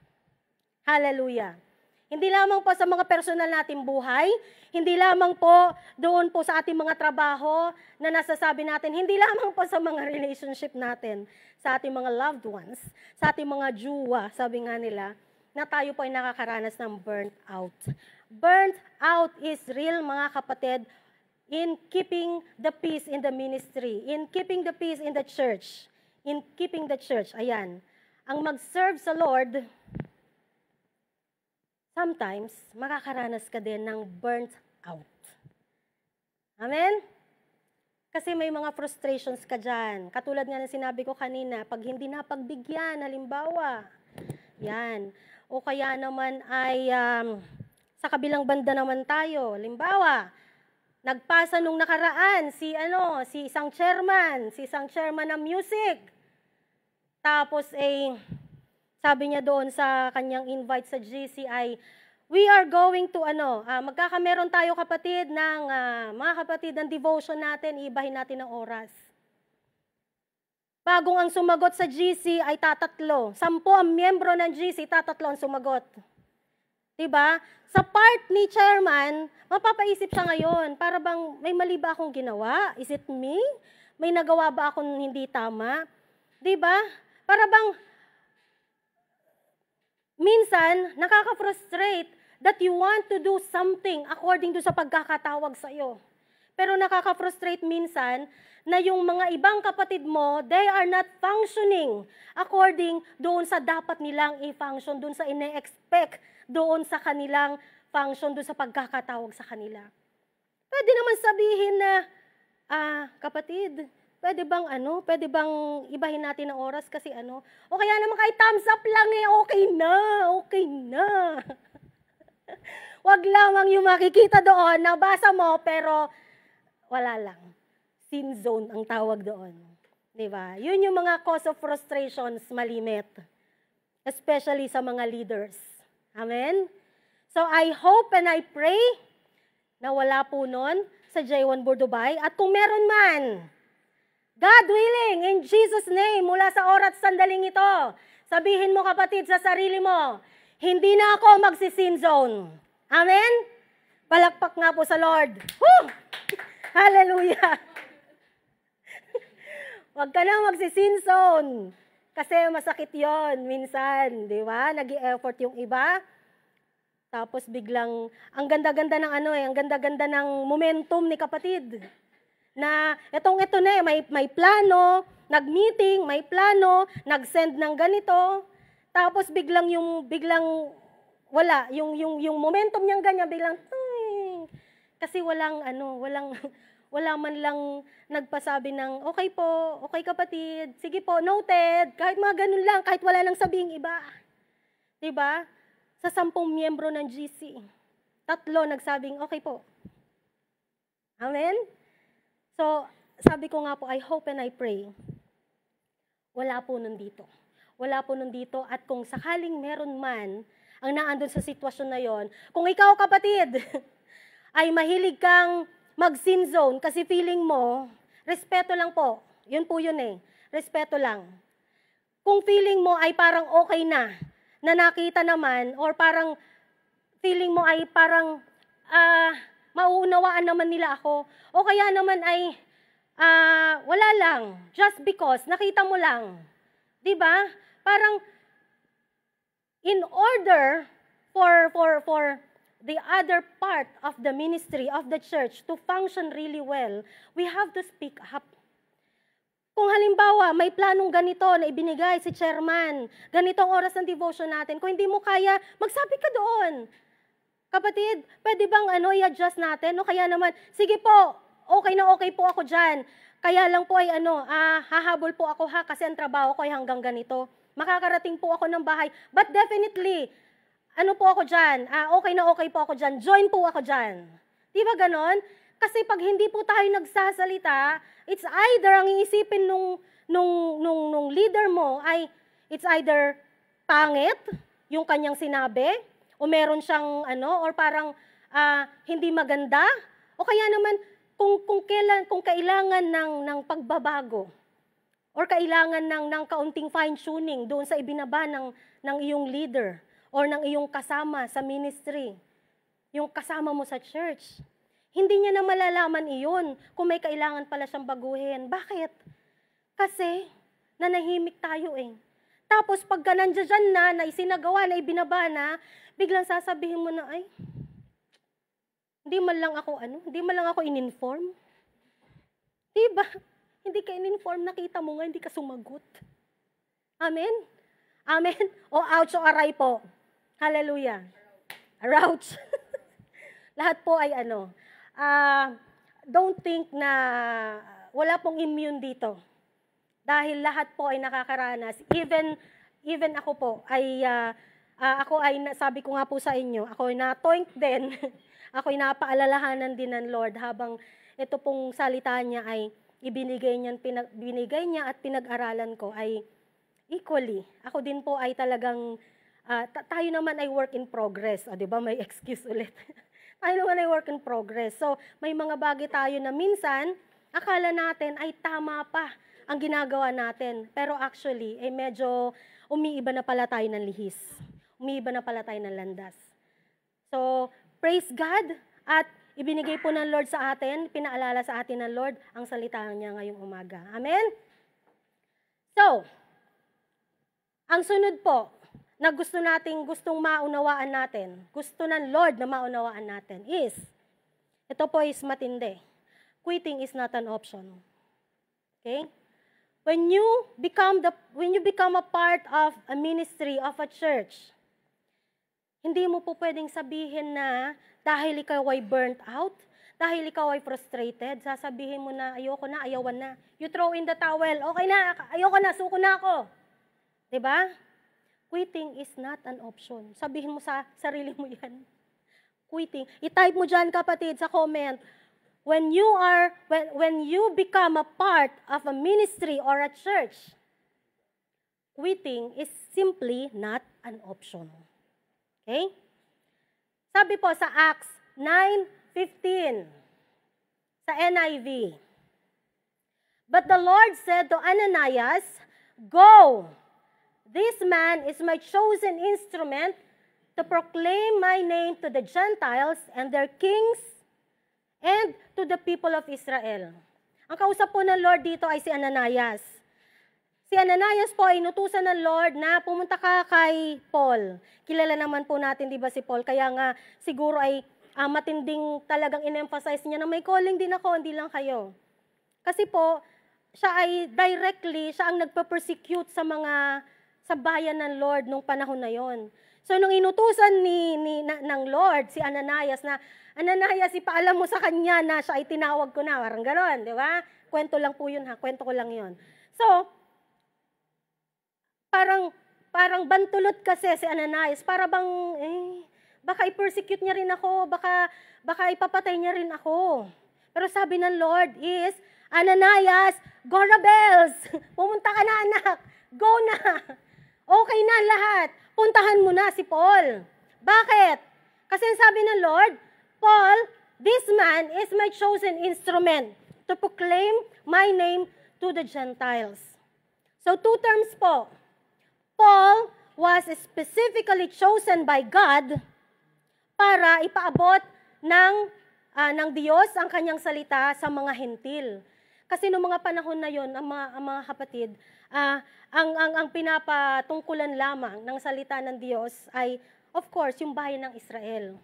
Hallelujah. Hindi lamang po sa mga personal nating buhay, hindi lamang po doon po sa ating mga trabaho na nasasabi natin, hindi lamang po sa mga relationship natin, sa ating mga loved ones, sa ating mga juwa, sabi nga nila, na tayo po ay nakakaranas ng burnt out. Burnt out is real, mga kapatid, in keeping the peace in the ministry, in keeping the peace in the church, in keeping the church. Ayan. Ang mag-serve sa Lord, sometimes, makakaranas ka din ng burnt out. Amen? Kasi may mga frustrations ka dyan. Katulad nga ng sinabi ko kanina, pag hindi napagbigyan, halimbawa, yan. O kaya naman ay um, sa kabilang banda naman tayo. Halimbawa, nagpasa nung nakaraan si ano, si isang chairman, si isang chairman ng music. Tapos eh, sabi niya doon sa kanyang invite sa G C ay, we are going to ano, uh, magkakameron tayo kapatid ng, uh, mga kapatid ng devotion natin, ibahin natin ng oras. Bagong ang sumagot sa G C ay tatatlo. Sampo ang miyembro ng G C, tatatlo ang sumagot. Diba? Sa part ni chairman, mapapaisip siya ngayon, para bang may mali ba akong ginawa? Is it me? May nagawa ba akong hindi tama? Diba? Para bang minsan, nakaka-frustrate that you want to do something according to sa pagkakatawag sa iyo. Pero nakaka-frustrate minsan na yung mga ibang kapatid mo, they are not functioning according doon sa dapat nilang i-function, doon sa ine-expect, doon sa kanilang function, doon sa pagkakatawag sa kanila. Pwede naman sabihin na, ah, kapatid, pwede bang ano, pwede bang ibahin natin ang oras kasi ano, o kaya naman kahit thumbs up lang eh, okay na, okay na. Wag lamang yung makikita doon, nabasa mo, pero wala lang. Sin zone ang tawag doon. Diba? Yun yung mga cause of frustrations, malimit. Especially sa mga leaders. Amen? So I hope and I pray na wala po nun sa J one Burdubay. At kung meron man, God willing, in Jesus' name, mula sa oras sandaling ito, sabihin mo kapatid sa sarili mo, hindi na ako magsi-sin zone. Amen? Palakpak nga po sa Lord. Woo! Hallelujah! Huwag ka na magsi-sin zone. Kasi masakit yon minsan, di ba? Nag-i-effort yung iba. Tapos biglang, ang ganda-ganda ng ano eh, ang ganda-ganda ng momentum ni kapatid. Na etong ito na eh, may, may plano, nag-meeting, may plano, nag-send ng ganito. Tapos biglang yung, biglang, wala, yung, yung, yung momentum niyang ganyan, biglang, hmm, kasi walang, ano, walang, wala man lang nagpasabi ng, okay po, okay kapatid, sige po, noted, kahit mga ganun lang, kahit wala nang sabihing iba. Diba? Sa sampung miyembro ng G C, tatlo nagsabing, okay po. Amen? So, sabi ko nga po, I hope and I pray, wala po nun dito. Wala po nun dito, at kung sakaling meron man, ang naandun sa sitwasyon na yon, kung ikaw kapatid, ay mahilig kang mag-sin zone kasi feeling mo, respeto lang po. Yun po yun eh. Respeto lang. Kung feeling mo ay parang okay na, na nakita naman, or parang feeling mo ay parang uh, mauunawaan naman nila ako, o kaya naman ay uh, wala lang, just because, nakita mo lang. Diba? Parang in order for, for, for, the other part of the ministry of the church to function really well, we have to speak up. Kung halimbawa, may planong ganito na ibinigay si chairman, ganitong oras ng devotion natin, kung hindi mo kaya, magsabi ka doon. Kapatid, pwede bang ano, i-adjust natin? O kaya naman, sige po, okay na okay po ako dyan. Kaya lang po ay ano, ah, hahabol po ako ha, kasi ang trabaho ko ay hanggang ganito. Makakarating po ako ng bahay. But definitely, ano po ako dyan? Ah, okay na okay po ako dyan. Join po ako dyan. Di ba ganon? Kasi pag hindi po tayo nagsasalita, it's either ang iisipin nung, nung, nung, nung leader mo ay it's either pangit, yung kanyang sinabi, o meron siyang ano, or parang ah, hindi maganda, o kaya naman kung, kung, kailan, kung kailangan ng, ng pagbabago, or kailangan ng, ng kaunting fine-tuning doon sa ibinaba ng, ng iyong leader, or ng iyong kasama sa ministry, yung kasama mo sa church. Hindi niya na malalaman iyon kung may kailangan pala siyang baguhin. Bakit? Kasi nanahimik tayo eh. Tapos pagka nandiyan na, na isinagawa, na ibinaba na, biglang sasabihin mo na, ay, hindi man lang ako ano, hindi man lang ako in-inform. Diba? Hindi ka in-inform, nakita mo nga, hindi ka sumagot. Amen? Amen? O ouch o aray po. Hallelujah. Ouch. Lahat po ay ano, uh, don't think na wala pong immune dito. Dahil lahat po ay nakakaranas. Even, even ako po, ay, uh, uh, ako ay, sabi ko nga po sa inyo, ako ay na-toink din. Ako ay napaalalahanan din ng Lord habang ito pong salita niya ay ibinigay niya, pinag, binigay niya at pinag-aralan ko ay equally. Ako din po ay talagang, uh, tayo naman ay work in progress. O, di ba? May excuse ulit. Tayo naman ay work in progress. So, may mga bagay tayo na minsan, akala natin ay tama pa ang ginagawa natin. Pero actually, ay medyo umiiba na pala tayo ng lihis. Umiiba na pala tayo ng landas. So, praise God at ibinigay po ng Lord sa atin, pinaalala sa atin ng Lord ang salita niya ngayong umaga. Amen? So, ang sunod po, na gusto nating, gustong maunawaan natin, gusto ng Lord na maunawaan natin is, ito po is matindi. Quitting is not an option. Okay? When you become the when you become a part of a ministry of a church, hindi mo po pwedeng sabihin na dahil ikaw ay burnt out, dahil ikaw ay frustrated, sasabihin mo na ayoko na, ayawan na. You throw in the towel, okay na, ayoko na, suko na ako. 'Di ba? Quitting is not an option. Sabihin mo sa sarili mo yan. Quitting. I-type mo dyan, kapatid, sa comment. When you are, when, when you become a part of a ministry or a church, quitting is simply not an option. Okay? Sabi po sa Acts nine fifteen, sa N I V, but the Lord said to Ananias, go! This man is my chosen instrument to proclaim my name to the Gentiles and their kings and to the people of Israel. Ang kausap po ng Lord dito ay si Ananias. Si Ananias po ay inutusan ng Lord na pumunta ka kay Paul. Kilala naman po natin, di ba, si Paul? Kaya nga siguro ay uh, matinding talagang in-emphasize niya na may calling din ako, hindi lang kayo. Kasi po, siya ay directly, siya ang nagpa-persecute sa mga sa bayan ng Lord nung panahon na yon. So, nung inutusan ni, ni, na, ng Lord, si Ananias, na, Ananias, ipaalam mo sa kanya na siya ay tinawag ko na. Parang gano'n, di ba? Kwento lang po yun ha, kwento ko lang yun. So, parang, parang bantulot kasi si Ananias, para bang, eh, baka i-persecute niya rin ako, baka, baka ipapatay niya rin ako. Pero sabi ng Lord is, Ananias, go rebels! Pumunta ka na, anak! Go na! Okay na lahat. Puntahan mo na si Paul. Bakit? Kasi sabi ng Lord, Paul, this man is my chosen instrument to proclaim my name to the Gentiles. So two terms po. Paul was specifically chosen by God para ipaabot ng, uh, ng Diyos ang kanyang salita sa mga hentil. Kasi noong mga panahon na yon, ang mga, ang mga kapatid, uh, ang, ang, ang pinapatungkulan lamang ng salita ng Diyos ay, of course, yung bayan ng Israel.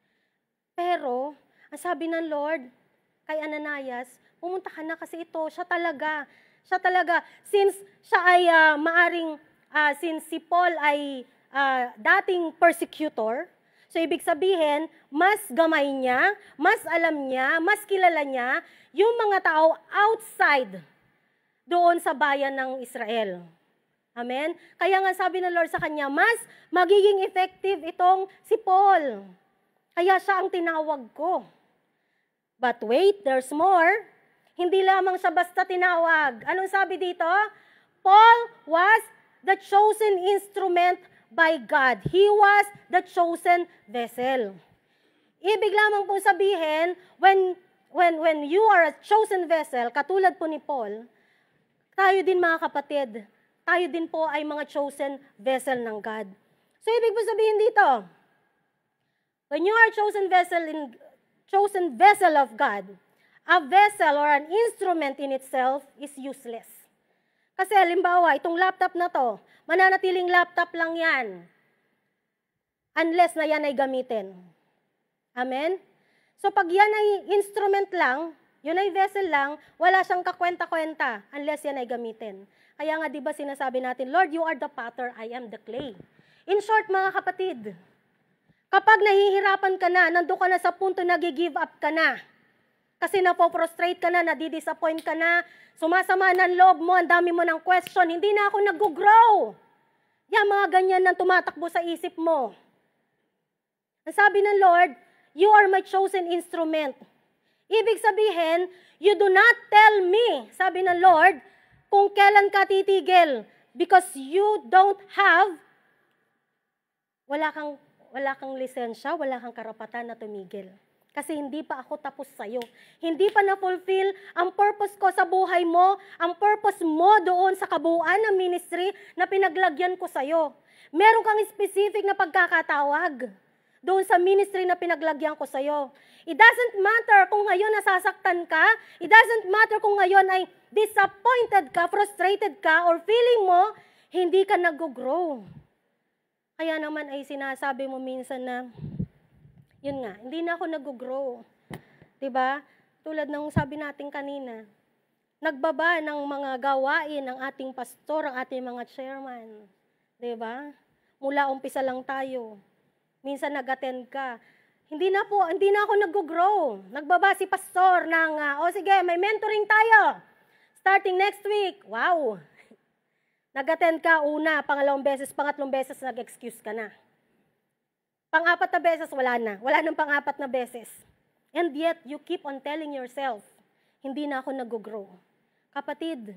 Pero, ang sabi ng Lord kay Ananias, pumunta ka na kasi ito, siya talaga, siya talaga, since siya ay uh, maaring, uh, since si Paul ay uh, dating persecutor, so ibig sabihin, mas gamay niya, mas alam niya, mas kilala niya, yung mga tao outside doon sa bayan ng Israel. Amen? Kaya nga sabi ng Lord sa kanya, mas magiging effective itong si Paul. Kaya siya ang tinawag ko. But wait, there's more. Hindi lamang siya basta tinawag. Anong sabi dito? Paul was the chosen instrument by God. He was the chosen vessel. Ibig lamang po sabihin, when, when, when you are a chosen vessel, katulad po ni Paul, tayo din mga kapatid, tayo din po ay mga chosen vessel ng God. So, ibig po sabihin dito, when you are chosen vessel in chosen vessel of God, a vessel or an instrument in itself is useless. Kasi halimbawa, itong laptop na to, mananatiling laptop lang yan. Unless na yan ay gamitin. Amen? So pag yan ay instrument lang, yun ay vessel lang, wala siyang kakwenta-kwenta unless yan ay gamitin. Kaya nga, di ba sinasabi natin, Lord, you are the potter, I am the clay. In short, mga kapatid, Kapag nahihirapan ka na, nandun ka na sa punto na give up ka na. Kasi napo-frustrate ka na, nadidisappoint ka na, sumasama ng loob mo, ang dami mo ng question, hindi na ako nag-grow. Yan, mga ganyan na tumatakbo sa isip mo. Ang sabi ng Lord, you are my chosen instrument. Ibig sabihin, you do not tell me, sabi ng Lord, kung kailan ka titigil. Because you don't have, wala kang, wala kang lisensya, wala kang karapatan na tumigil. Kasi hindi pa ako tapos sa'yo. Hindi pa na-fulfill ang purpose ko sa buhay mo, ang purpose mo doon sa kabuuan ng ministry na pinaglagyan ko sa'yo. Meron kang specific na pagkakatawag doon sa ministry na pinaglagyan ko sa'yo. It doesn't matter kung ngayon nasasaktan ka, it doesn't matter kung ngayon ay disappointed ka, frustrated ka, or feeling mo, hindi ka nag-grow. Kaya naman ay sinasabi mo minsan na, yun nga, hindi na ako nag-grow. Diba? Tulad ng sabi natin kanina, nagbaba ng mga gawain ng ating pastor, ang ating mga chairman. Diba? Mula umpisa lang tayo. Minsan nag-attend ka. Hindi na po, hindi na ako nag-grow. Nagbaba si pastor ng, uh, o sige, may mentoring tayo. Starting next week. Wow! Nag-attend ka una, pangalawang beses, pangatlong beses, nag-excuse ka na. Pang-apat na beses, wala na. Wala nang pang-apat na beses. And yet, you keep on telling yourself, hindi na ako nag-grow. Kapatid,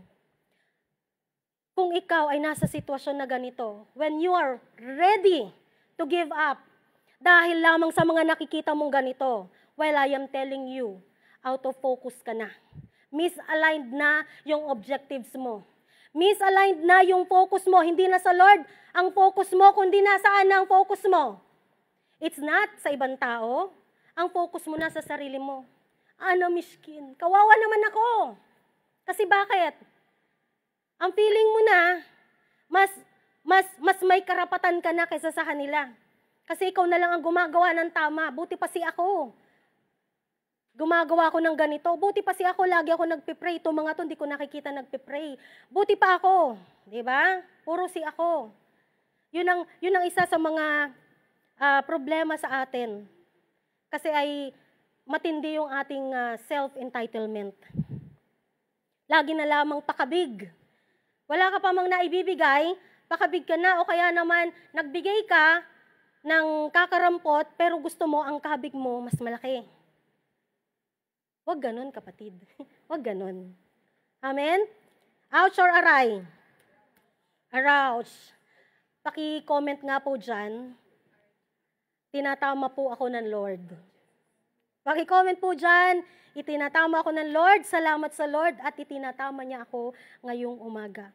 kung ikaw ay nasa sitwasyon na ganito, when you are ready to give up, dahil lamang sa mga nakikita mong ganito, well, I am telling you, out of focus ka na. Misaligned na yung objectives mo. Misaligned na yung focus mo. Hindi na sa Lord ang focus mo, kundi nasaan na ang focus mo. It's not sa ibang tao. Ang focus mo na sa sarili mo. Ano, miskin? Kawawa naman ako. Kasi bakit? Ang feeling mo na, mas, mas, mas may karapatan ka na kaysa sa kanila. Kasi ikaw na lang ang gumagawa ng tama. Buti pa si ako. Gumagawa ako ng ganito. Buti pa si ako. Lagi ako nagpipray. Ito mga to, hindi ko nakikita nagpipray. Buti pa ako. Diba? Puro si ako. Yun ang, yun ang isa sa mga uh, problema sa atin. Kasi ay matindi yung ating uh, self-entitlement. Lagi na lamang pakabig. Wala ka pa mang naibibigay, pakabig ka na. O kaya naman, nagbigay ka ng kakarampot, pero gusto mo ang kabig mo mas malaki. Huwag ganun, kapatid. Huwag ganun. Amen? Ouch or aray? Arouch. Paki-comment nga po dyan. Tinatama po ako ng Lord. Paki-comment po dyan. Itinatama ako ng Lord. Salamat sa Lord. At itinatama niya ako ngayong umaga.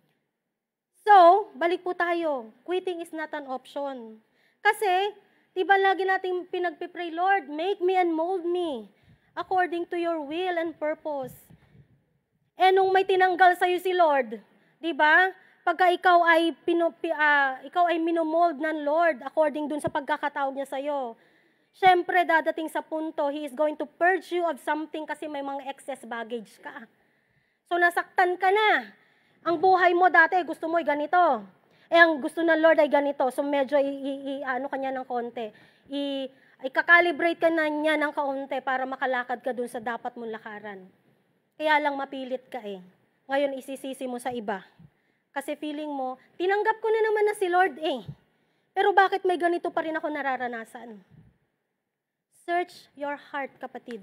So, balik po tayo. Quitting is not an option. Kasi, di ba lagi natin pinagpipray, Lord, make me and mold me according to your will and purpose. Eh, nung may tinanggal sa'yo si Lord, di ba? Pagka ikaw ay, pinu, uh, ikaw ay minomold ng Lord according dun sa pagkakatawag niya sa'yo, syempre, dadating sa punto, He is going to purge you of something kasi may mga excess baggage ka. So, nasaktan ka na. Ang buhay mo dati, gusto mo ay ganito. Eh, ang gusto ng Lord ay ganito. So, medyo, i, i, i, ano ka niya ng konti. I, i-calibrate ka na niya ng kaunti para makalakad ka dun sa dapat mong lakaran. Kaya lang mapilit ka eh. Ngayon, isisisi mo sa iba. Kasi feeling mo, tinanggap ko na naman na si Lord eh. Pero bakit may ganito pa rin ako nararanasan? Search your heart, kapatid.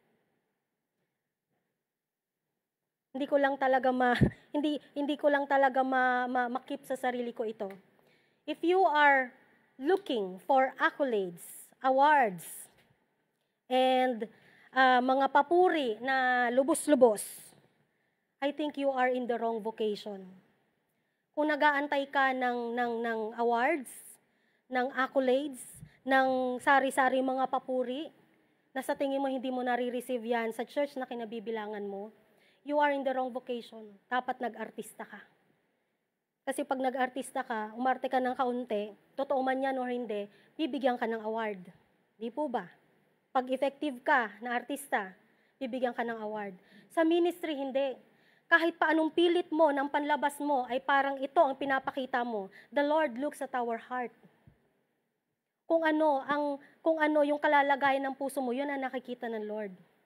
Hindi ko lang talaga ma hindi hindi ko lang talaga ma, ma, makip sa sarili ko ito. If you are looking for accolades, awards, and uh, mga papuri na lubos-lubos, I think you are in the wrong vocation. Kung nag-aantay ka ng, ng, ng awards, ng accolades, ng sari-sari mga papuri, na sa tingin mo hindi mo nare-receive yan sa church na kinabibilangan mo, you are in the wrong vocation. Dapat nag-artista ka. Kasi pag nag-artista ka, umarte ka ng kaunti, totoo man yan o hindi, bibigyan ka ng award. Di po ba? Pag effective ka na artista, bibigyan ka ng award. Sa ministry, hindi. Kahit pa anong pilit mo, ng panlabas mo, ay parang ito ang pinapakita mo. The Lord looks at our heart. Kung ano, ang, kung ano yung kalalagayan ng puso mo, yun ang nakikita ng Lord.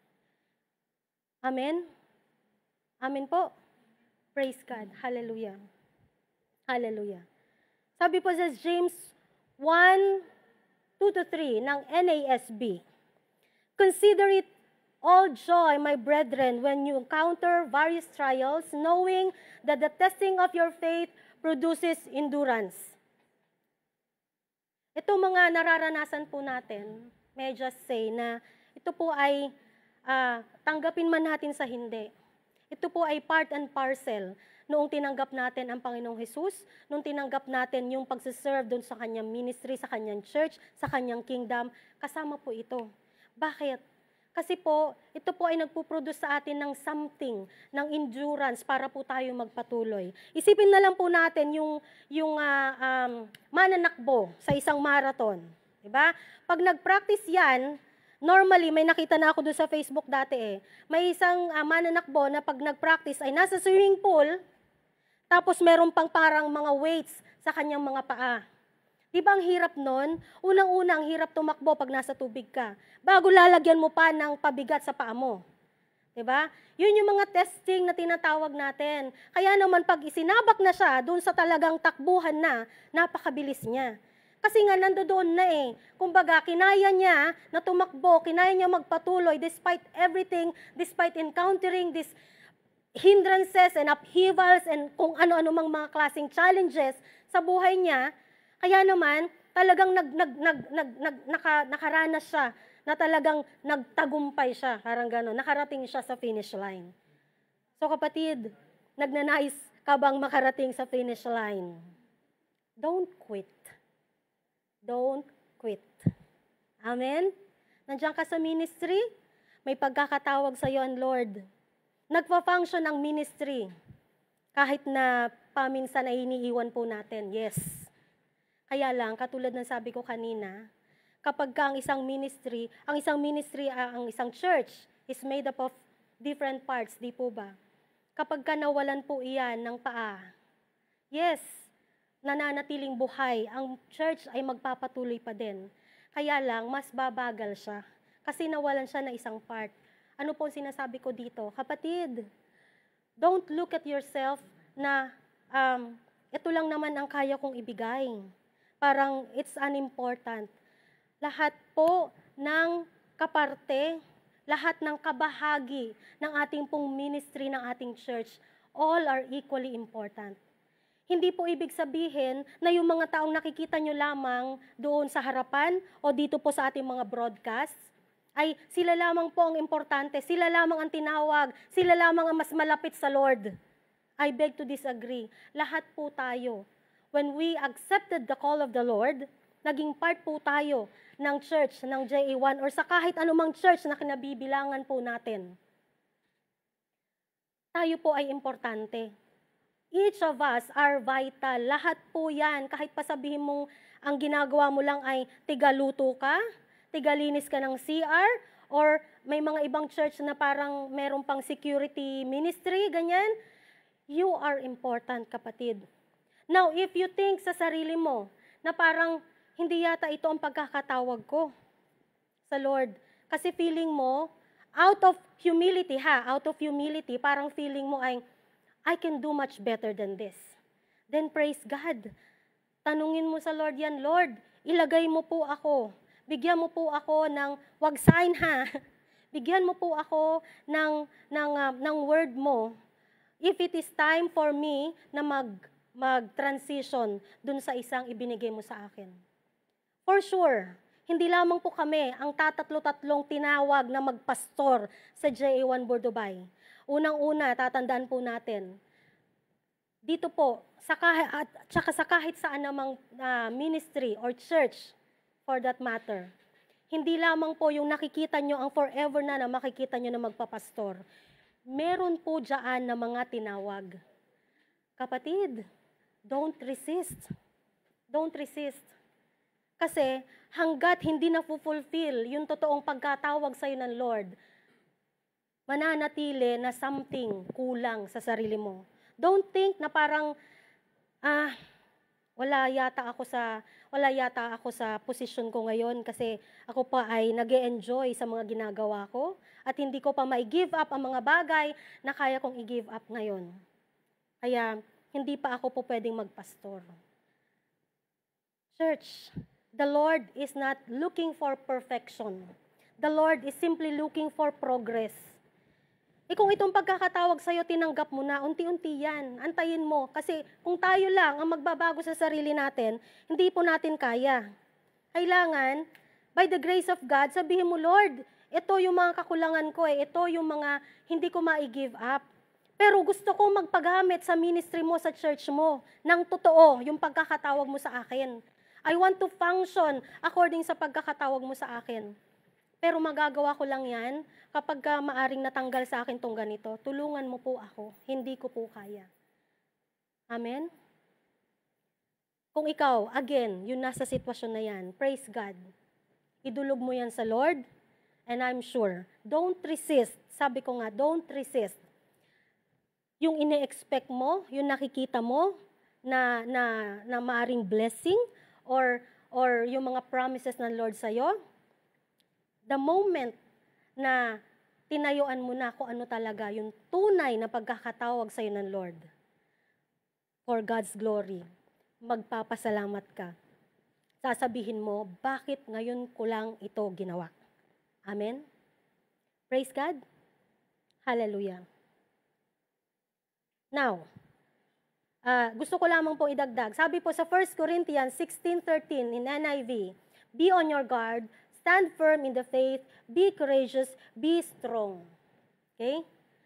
Amen? Amen po. Praise God. Hallelujah. Hallelujah. Sabi po sa James one, two to three ng N A S B, consider it all joy, my brethren, when you encounter various trials, knowing that the testing of your faith produces endurance. Ito mga nararanasan po natin, may I just say na ito po ay uh, tanggapin man natin sa hindi. Ito po ay part and parcel noong tinanggap natin ang Panginoong Hesus, noong tinanggap natin yung pagsiserve doon sa kanyang ministry, sa kanyang church, sa kanyang kingdom, kasama po ito. Bakit? Kasi po, ito po ay nagpuproduce sa atin ng something, ng endurance para po tayo magpatuloy. Isipin na lang po natin yung, yung uh, um, mananakbo sa isang marathon. Diba? Pag nag-practice yan, normally, may nakita na ako doon sa Facebook dati eh, may isang uh, mananakbo na pag nag-practice ay nasa swimming pool, tapos meron pang parang mga weights sa kanyang mga paa. Di ba ang hirap nun? Unang-unang hirap tumakbo pag nasa tubig ka. Bago lalagyan mo pa ng pabigat sa paa mo. Di ba? Yun yung mga testing na tinatawag natin. Kaya naman pag isinabak na siya, doon sa talagang takbuhan na, napakabilis niya. Kasi nga nandoon na eh. Kumbaga, kinaya niya na tumakbo, kinaya niya magpatuloy despite everything, despite encountering this hindrances and upheavals and kung ano-ano mang mga klaseng challenges sa buhay niya. Kaya naman, talagang nag, nag, nag, nag, nag, naka, nakaranas siya na talagang nagtagumpay siya, parang gano'n, nakarating siya sa finish line. So kapatid, nagnanais ka bang makarating sa finish line? Don't quit. Don't quit. Amen? Nandiyan ka sa ministry, may pagkakatawag sa iyo ang Lord. Nagpa-function ang ministry, kahit na paminsan ay iniiwan po natin, yes. Kaya lang, katulad ng sabi ko kanina, kapag ka ang isang ministry, ang isang ministry, uh, ang isang church is made up of different parts, di po ba? Kapag ka nawalan po iyan ng paa, yes, nananatiling buhay, ang church ay magpapatuloy pa din. Kaya lang, mas babagal siya. Kasi nawalan siya ng isang part. Ano po sinasabi ko dito? Kapatid, don't look at yourself na um, ito lang naman ang kaya kong ibigay. Parang it's unimportant. Lahat po ng kaparte, lahat ng kabahagi ng ating pong ministry, ng ating church, all are equally important. Hindi po ibig sabihin na yung mga taong nakikita nyo lamang doon sa harapan o dito po sa ating mga broadcasts, ay sila lamang po ang importante, sila lamang ang tinawag, sila lamang ang mas malapit sa Lord. I beg to disagree. Lahat po tayo. When we accepted the call of the Lord, naging part po tayo ng church, ng J A one, or sa kahit anumang church na kinabibilangan po natin. Tayo po ay importante. Each of us are vital. Lahat po yan. Kahit pa sabihin mong ang ginagawa mo lang ay tigaluto ka, tigalinis ka ng C R, or may mga ibang church na parang meron pang security ministry, ganyan. You are important, kapatid. Now, if you think sa sarili mo na parang hindi yata ito ang pagkakatawag ko sa Lord, kasi feeling mo, out of humility ha, out of humility, parang feeling mo ay, I can do much better than this. Then praise God. Tanungin mo sa Lord yan, Lord, ilagay mo po ako, bigyan mo po ako ng, wag sign ha, bigyan mo po ako ng, ng, uh, ng word mo, if it is time for me na mag, mag-transition dun sa isang ibinigay mo sa akin. For sure, hindi lamang po kami ang tatatlo-tatlong tinawag na magpastor sa J A one Bordobay. Unang-una, tatandaan po natin, dito po, sa kahit, at saka sa kahit saan namang uh, ministry or church, for that matter, hindi lamang po yung nakikita nyo ang forever na na makikita nyo na magpapastor. Meron po dyan na mga tinawag. Kapatid, don't resist. Don't resist. Kasi hanggat hindi na fulfill yung totoong pagkatawag sa'yo ng Lord, mananatili na something kulang sa sarili mo. Don't think na parang, ah, Wala yata ako sa wala yata ako sa posisyon ko ngayon kasi ako pa ay nag-e-enjoy sa mga ginagawa ko at hindi ko pa mai-give up ang mga bagay na kaya kong i-give up ngayon. Kaya hindi pa ako po pwedeng magpastor. Church, the Lord is not looking for perfection. The Lord is simply looking for progress. E kung itong pagkakatawag sa'yo, tinanggap mo na, unti-unti yan, antayin mo. Kasi kung tayo lang ang magbabago sa sarili natin, hindi po natin kaya. Kailangan, by the grace of God, sabihin mo, Lord, ito yung mga kakulangan ko eh, ito yung mga hindi ko ma-give up. Pero gusto ko magpagamit sa ministry mo, sa church mo, ng totoo, yung pagkakatawag mo sa akin. I want to function according sa pagkakatawag mo sa akin. Pero magagawa ko lang yan kapag ka maaring natanggal sa akin tong ganito. Tulungan mo po ako. Hindi ko po kaya. Amen? Kung ikaw, again, yung nasa sitwasyon na yan, praise God. Idulog mo yan sa Lord, and I'm sure, don't resist. Sabi ko nga, don't resist. Yung ine-expect mo, yung nakikita mo, na, na, na maaring blessing, or, or yung mga promises ng Lord sa'yo, the moment na tinayuan mo na kung ano talaga yung tunay na pagkakatawag sa'yo ng Lord for God's glory, magpapasalamat ka. Sasabihin mo, bakit ngayon ko lang ito ginawa? Amen? Praise God? Hallelujah. Now, uh, gusto ko lamang po idagdag. Sabi po sa First Corinthians sixteen thirteen in N I V, be on your guard, stand firm in the faith, be courageous, be strong. Okay?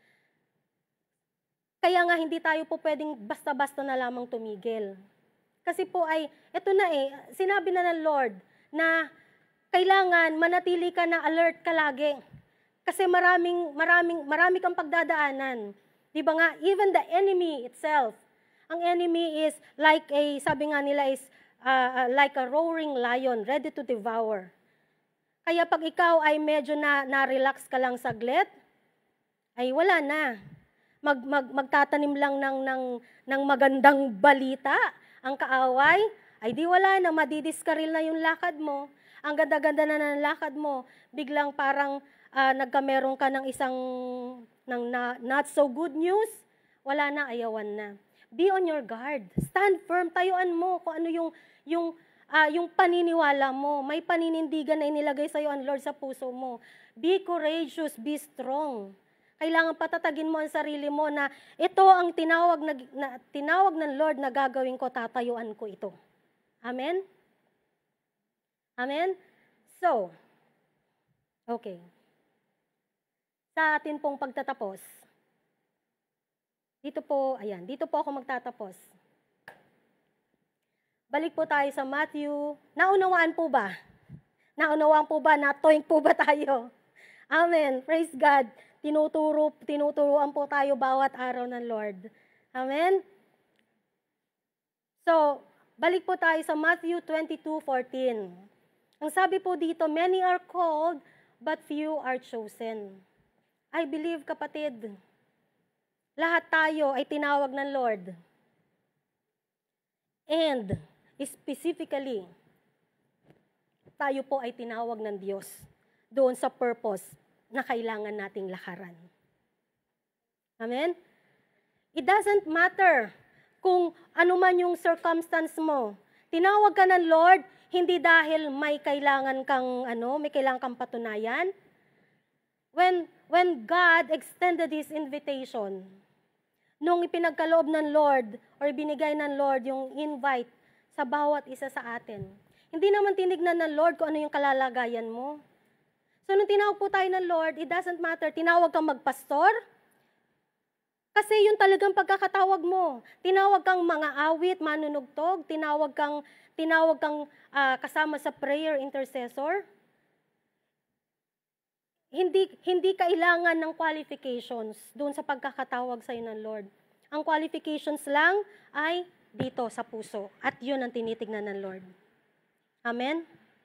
Kaya nga hindi tayo po pwedeng basta-basta na lamang tumigil. Kasi po ay, eto na eh, sinabi na ng Lord na kailangan manatili ka na alert ka lagi. Kasi maraming, maraming, marami kang pagdadaanan. Di ba nga, even the enemy itself, ang enemy is like a, sabi nga nila is uh, uh, like a roaring lion, ready to devour. Kaya pag ikaw ay medyo na, na-relax ka lang saglit, ay wala na. Mag, mag, magtatanim lang ng, ng, ng magandang balita ang kaaway, ay di wala na, madidiskaril na yung lakad mo. Ang ganda-ganda na ng lakad mo, biglang parang uh, nagkameron ka ng isang ng na, not so good news, wala na, ayawan na. Be on your guard. Stand firm, tayuan mo kung ano yung, yung Uh, yung paniniwala mo, may paninindigan na inilagay sa iyo ang Lord sa puso mo. Be courageous, be strong. Kailangan patatagin mo ang sarili mo na ito ang tinawag, na, na, tinawag ng Lord na gagawin ko, tatayuan ko ito. Amen? Amen? So, okay. Sa atin pong pagtatapos, dito po, ayan, dito po ako magtatapos. Balik po tayo sa Matthew. Naunawaan po ba? Naunawaan po ba? Natoing po ba tayo? Amen. Praise God. Tinuturo, tinuturuan po tayo bawat araw ng Lord. Amen? So, balik po tayo sa Matthew twenty-two fourteen. Ang sabi po dito, many are called, but few are chosen. I believe, kapatid, lahat tayo ay tinawag ng Lord. And, specifically, tayo po ay tinawag ng Diyos doon sa purpose na kailangan nating lakaran. Amen? It doesn't matter kung ano man yung circumstance mo. Tinawag ka ng Lord, hindi dahil may kailangan kang, ano, may kailangan kang patunayan. When, when God extended His invitation, nung ipinagkaloob ng Lord or binigay ng Lord yung invite sa bawat isa sa atin. Hindi naman tinignan ng Lord kung ano yung kalalagayan mo. So, nung tinawag po tayo ng Lord, it doesn't matter, tinawag kang magpastor, kasi yun talagang pagkakatawag mo. Tinawag kang mga awit, manunugtog, tinawag kang, tinawag kang uh, kasama sa prayer intercessor. Hindi, hindi kailangan ng qualifications doon sa pagkakatawag sa'yo ng Lord. Ang qualifications lang ay dito sa puso. At yun ang tinitignan ng Lord. Amen?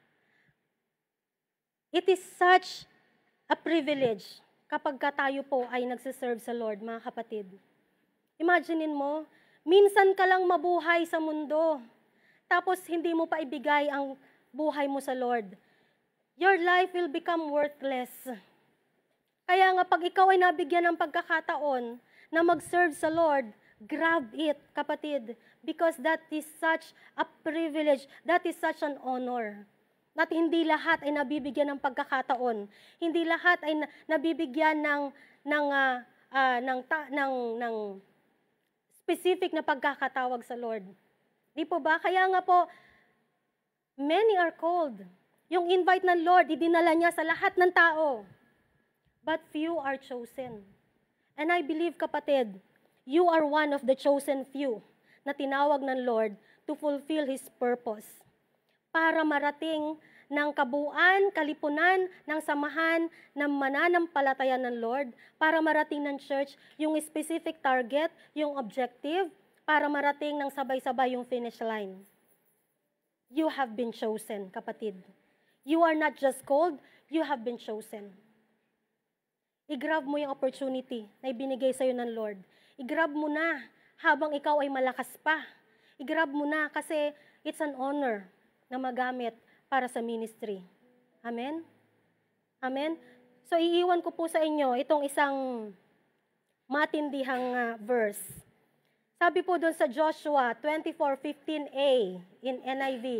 It is such a privilege kapag ka tayo po ay nagsiserve sa Lord, mga kapatid. Imaginein mo, minsan ka lang mabuhay sa mundo. tapos hindi mo pa ibigay ang buhay mo sa Lord, your life will become worthless. Kaya nga pag ikaw ay nabigyan ng pagkakataon na mag-serve sa Lord, grab it, kapatid, because that is such a privilege, that is such an honor. At hindi lahat ay nabibigyan ng pagkakataon. Hindi lahat ay nabibigyan ng ng uh, uh, ng, ta- ng ng specific na pagkakatawag sa Lord. Di po ba? Kaya nga po, many are called. Yung invite ng Lord, idinala niya sa lahat ng tao. But few are chosen. And I believe, kapatid, you are one of the chosen few na tinawag ng Lord to fulfill His purpose. Para marating ng kabuuan, kalipunan, ng samahan, ng mananampalataya ng Lord, para marating ng church yung specific target, yung objective, para marating ng sabay-sabay yung finish line. You have been chosen, kapatid. You are not just called, you have been chosen. I-grab mo yung opportunity na ibinigay sa'yo ng Lord. I-grab mo na habang ikaw ay malakas pa. I-grab mo na kasi it's an honor na magamit para sa ministry. Amen? Amen? So, iiwan ko po sa inyo itong isang matindihang uh, verse. Sabi po doon sa Joshua twenty-four fifteen a in N I V.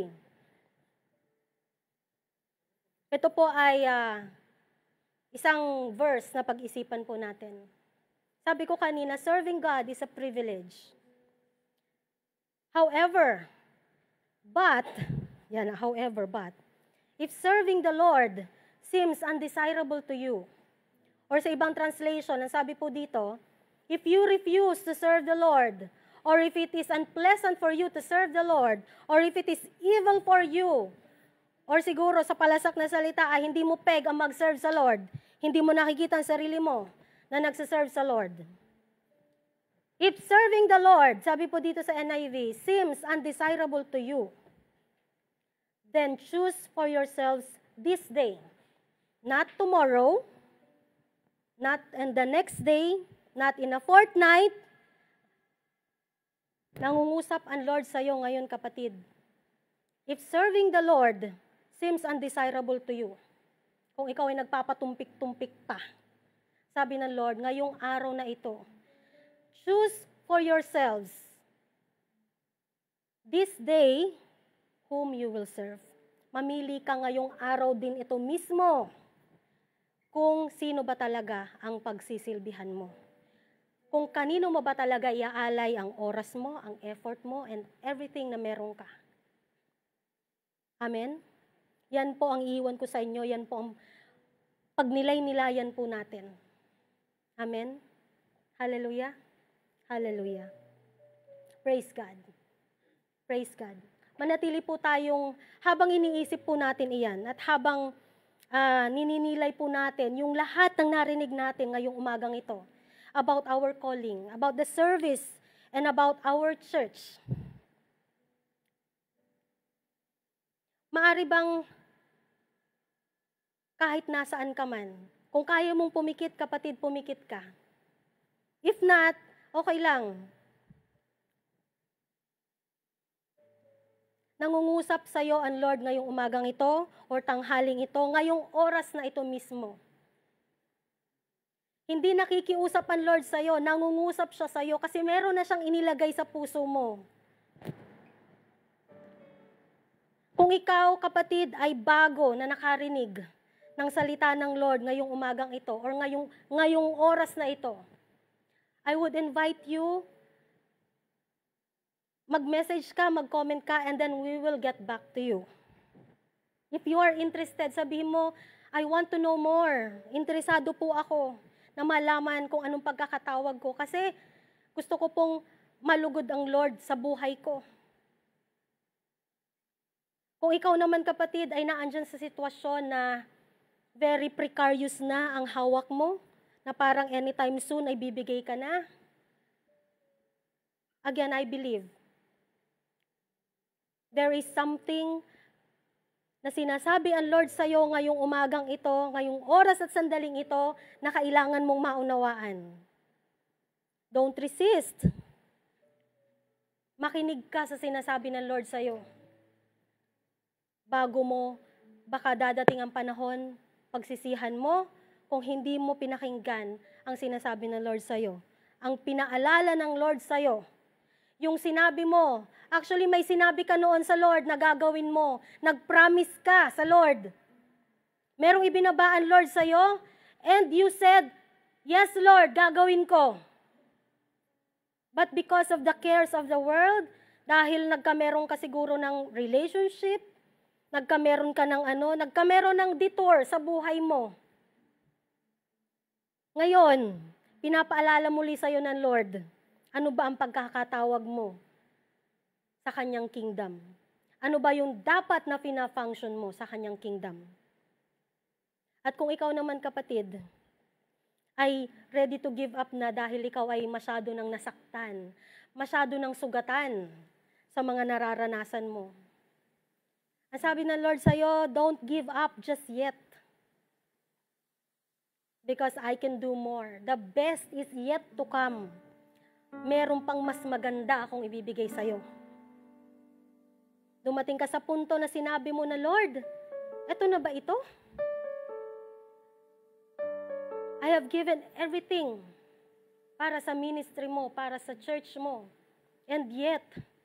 Ito po ay uh, isang verse na pag-isipan po natin. Sabi ko kanina, serving God is a privilege. However, but, yan, however, but, if serving the Lord seems undesirable to you, or sa ibang translation, ang sabi po dito, if you refuse to serve the Lord, or if it is unpleasant for you to serve the Lord, or if it is evil for you, or siguro sa palasak na salita ay hindi mo peg ang mag-serve sa Lord, hindi mo nakikita ang sarili mo na nagsaserve sa Lord. If serving the Lord, sabi po dito sa N I V, seems undesirable to you, then choose for yourselves this day, not tomorrow, not in the next day, not in a fortnight. Nangungusap ang Lord sa iyo ngayon, kapatid. If serving the Lord seems undesirable to you, kung ikaw ay nagpapatumpik-tumpik pa, sabi ng Lord, ngayong araw na ito, choose for yourselves this day whom you will serve. Mamili ka ngayong araw din ito mismo kung sino ba talaga ang pagsisilbihan mo. Kung kanino mo ba talaga iaalay ang oras mo, ang effort mo, and everything na meron ka. Amen? Yan po ang iiwan ko sa inyo, yan po ang pagnilay-nilayan po natin. Amen? Hallelujah? Hallelujah. Praise God. Praise God. Manatili po tayong, habang iniisip po natin iyan, at habang uh, nininilay po natin yung lahat ng narinig natin ngayong umagang ito, about our calling, about the service, and about our church. Maari bang kahit nasaan ka man, kung kaya mong pumikit, kapatid, pumikit ka. If not, okay lang. Nangungusap sa iyo ang Lord ngayong umagang ito or tanghaling ito, ngayong oras na ito mismo. Hindi nakikiusap ang Lord sa iyo, nangungusap siya sa iyo kasi meron na siyang inilagay sa puso mo. Kung ikaw, kapatid, ay bago na nakarinig ng salita ng Lord ngayong umagang ito or ngayong, ngayong oras na ito, I would invite you, mag-message ka, mag-comment ka, and then we will get back to you. If you are interested, sabihin mo, I want to know more. Interesado po ako na malaman kung anong pagkakatawag ko kasi gusto ko pong malugod ang Lord sa buhay ko. Kung ikaw naman, kapatid, ay naandyan sa sitwasyon na very precarious na ang hawak mo, na parang anytime soon ay bibigay ka na. Again, I believe there is something na sinasabi ang Lord sa iyo ngayong umagang ito, ngayong oras at sandaling ito, na kailangan mong maunawaan. Don't resist. Makinig ka sa sinasabi ng Lord sa'yo. Bago mo, baka dadating ang panahon, pagsisihan mo, kung hindi mo pinakinggan ang sinasabi ng Lord sa'yo. Ang pinaalala ng Lord sa'yo. Yung sinabi mo, actually may sinabi ka noon sa Lord na gagawin mo. Nag-promise ka sa Lord. Merong ibinabaan Lord sa'yo, and you said, yes Lord, gagawin ko. But because of the cares of the world, dahil nagkameron ka siguro ng relationship, nagkameron ka ng ano, nagkameron ng detour sa buhay mo. Ngayon, pinapaalala muli sa'yo ng Lord, ano ba ang pagkakatawag mo sa kanyang kingdom? Ano ba yung dapat na pina-function mo sa kanyang kingdom? At kung ikaw naman kapatid, ay ready to give up na dahil ikaw ay masyado nang nasaktan, masyado nang sugatan sa mga nararanasan mo. Ang sabi ng Lord sa'yo, don't give up just yet. Because I can do more. The best is yet to come. Meron pang mas maganda akong ibibigay sa'yo. Dumating ka sa punto na sinabi mo na, Lord, eto na ba ito? I have given everything para sa ministry mo, para sa church mo. And yet,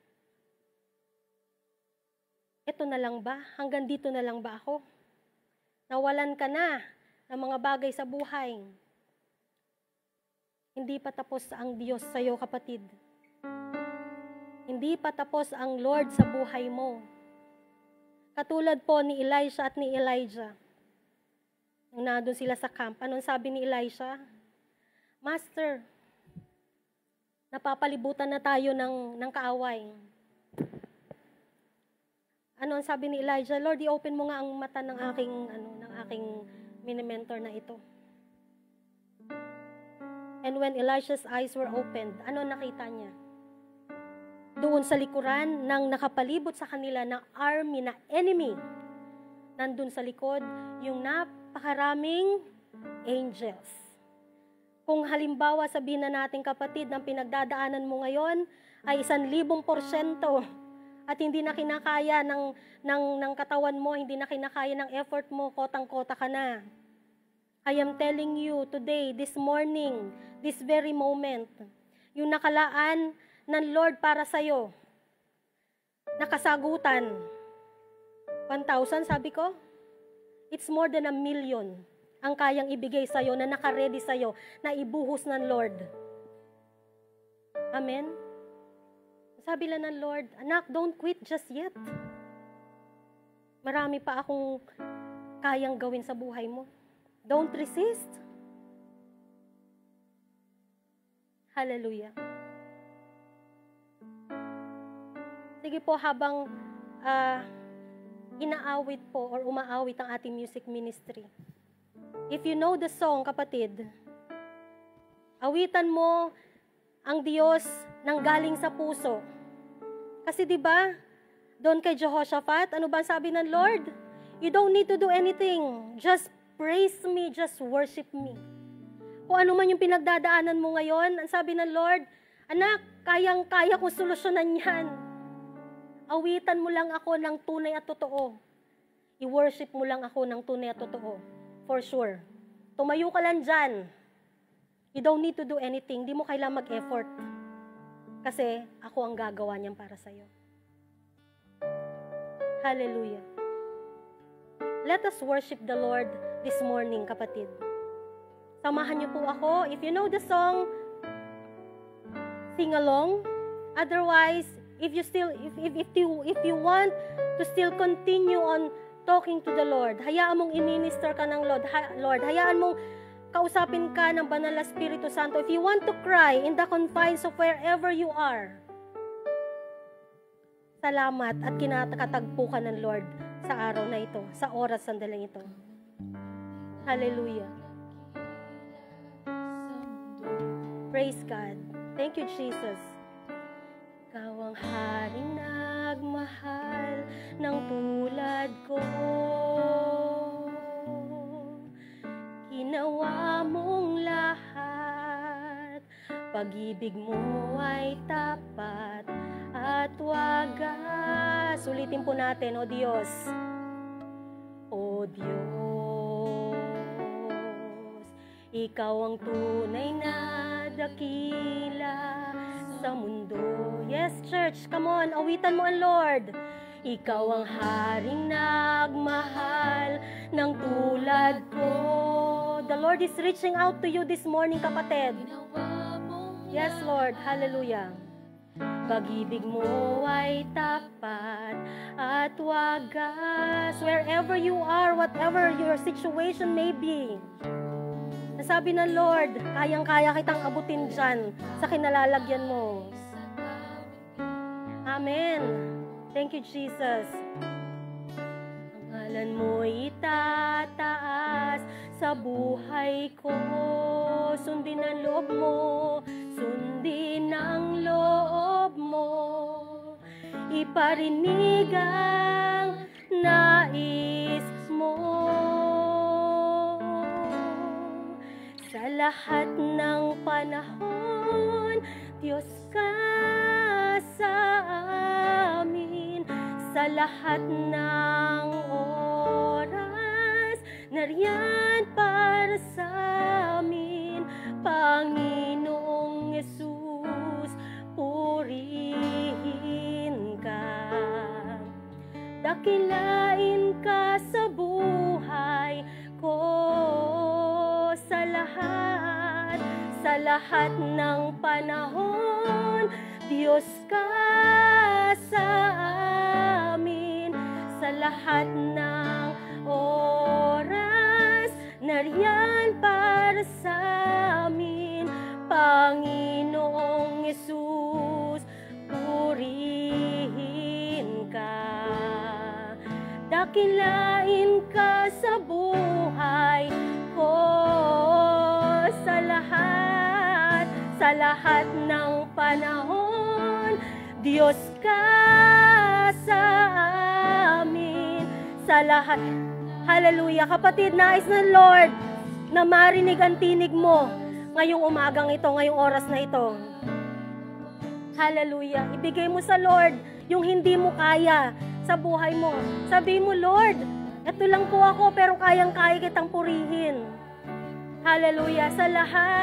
ito na lang ba? Hanggang dito na lang ba ako? Nawalan ka na ng mga bagay sa buhay. Hindi pa tapos ang Diyos sa iyo, kapatid. Hindi pa tapos ang Lord sa buhay mo. Katulad po ni Elisha at ni Elijah. Nung nandun sila sa camp, anong sabi ni Elisha? Master, napapalibutan na tayo ng, ng kaaway. Ano ang sabi ni Elijah? Lord, i-open mo nga ang mata ng aking, ano, ng aking mini-mentor na ito. And when Elisha's eyes were opened, ano nakita niya? Doon sa likuran ng nakapalibot sa kanila na army, na enemy, nandun sa likod, yung napakaraming angels. Kung halimbawa sabihin na natin kapatid, ng pinagdadaanan mo ngayon ay isang libong porsyento at hindi na kinakaya ng, ng, ng katawan mo, hindi na kinakaya ng effort mo, kotang-kota ka na. I am telling you today, this morning, this very moment, yung nakalaan ng Lord para sa'yo, nakasagutan. one thousand, sabi ko? It's more than a million ang kayang ibigay sa'yo, na nakaredy sa'yo, na ibuhos ng Lord. Amen? Sabi lang ng Lord, anak, don't quit just yet. Marami pa akong kayang gawin sa buhay mo. Don't resist. Hallelujah. Sige po, habang uh, inaawit po or umaawit ang ating music ministry. If you know the song, kapatid, awitan mo ang Diyos nang galing sa puso. Kasi 'di ba, doon kay Jehoshaphat, ano ba sabi ng Lord? You don't need to do anything. Just praise me, just worship me. Kung ano man yung pinagdadaanan mo ngayon, ang sabi ng Lord, anak, kayang-kaya kong solusyonan yan. Awitan mo lang ako ng tunay at totoo. I-worship mo lang ako ng tunay at totoo. For sure. Tumayo ka lang dyan. You don't need to do anything. Di mo kailangan mag-effort. Kasi ako ang gagawa niyan para sa'yo. Hallelujah. Let us worship the Lord this morning, kapatid. Samahan niyo po ako. If you know the song, sing along. Otherwise, if you still if if if you if you want to still continue on talking to the Lord, hayaan mong i-minister ka ng Lord. Ha, Lord, hayaan mong kausapin ka ng Banal na Espiritu Santo. If you want to cry in the confines of wherever you are, salamat at kinakatagpo ka ng Lord sa araw na ito, sa oras sandaling ito. Hallelujah. Praise God. Thank you, Jesus. Ikaw ang haring nagmahal ng tulad ko. Ginawa mong lahat, pag-ibig mo ay tapat at wagas. Ulitin po natin, O Diyos. O Diyos, Ikaw ang tunay na dakila sa mundo. Yes, church, come on, awitan mo ang Lord. Ikaw ang haring nagmahal ng tulad ko. The Lord is reaching out to you this morning, kapatid. Yes, Lord. Hallelujah. Pag-ibig mo ay tapat at wagas. Wherever you are, whatever your situation may be, nasabi ng Lord, kayang-kaya kitang abutin dyan sa kinalalagyan mo. Amen. Thank you, Jesus. Ang ngalan mo itataas sa buhay ko. Sundin ang loob mo, sundin ang loob mo. Iparinig ang nais mo. Sa lahat ng panahon, Diyos ka sa amin. Sa lahat ng oras, nariyan para sa amin. Panginoong Yesus, purihin ka. Dakilain ka sa buhay ko. Sa lahat, sa lahat ng panahon, Diyos ka sa amin. Sa lahat ng oras, nariyan para sa amin. Panginoong Yesus, purihin ka. Dakilain ka sa buhay ko. Sa lahat, sa lahat ng panahon, Diyos ka sa amin. Sa lahat, hallelujah. Kapatid, nais ng Lord na marinig ang tinig mo ngayong umagang ito, ngayong oras na ito. Hallelujah. Ibigay mo sa Lord yung hindi mo kaya sa buhay mo. Sabi mo, Lord, ito lang po ako pero kayang-kaya kitang purihin. Hallelujah. Sa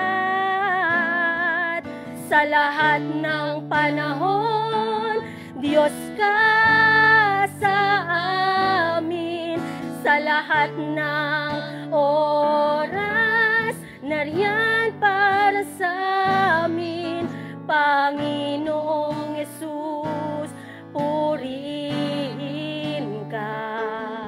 lahat, sa lahat ng panahon, Diyos ka sa amin. Sa lahat ng oras, nariyan para sa amin. Panginoong Yesus, purihin ka.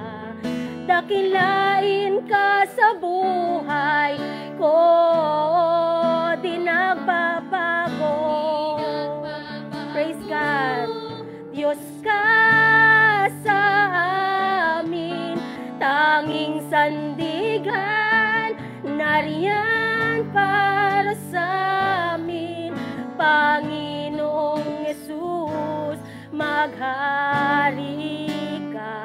Dakilain ka sa buhay ko. Di nagbabago. Praise God. Diyos ka sa amin. Tanging sandigan, nariyan para sa amin. Panginoong Yesus, maghari ka.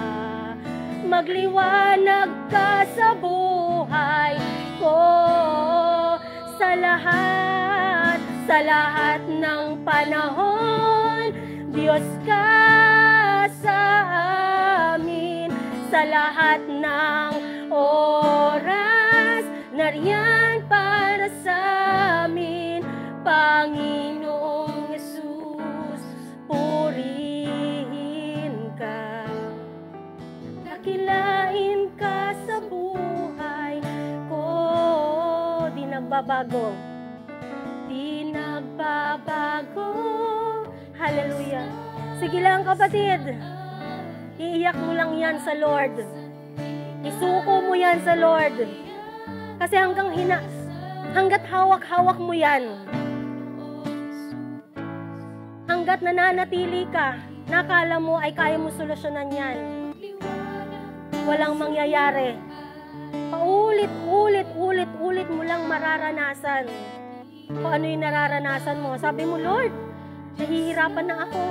Magliwanag ka sa buhay ko. Sa lahat, sa lahat ng panahon, Diyos ka sa amin. Sa lahat ng oras, nariyan para sa amin. Panginoong Yesus, purihin ka. Dakilain ka sa buhay ko. Di nagbabago. Di nagbabago. Hallelujah. Sige lang, kapatid. Iiyak mo lang yan sa Lord. Isuko mo yan sa Lord. Kasi hanggang hina, hanggat hawak-hawak mo yan, hanggat nananatili ka, nakala mo ay kaya mo solusyonan yan, walang mangyayari. Paulit, ulit, ulit, ulit mo lang mararanasan kung ano yung nararanasan mo. Sabi mo, Lord, nahihirapan na ako.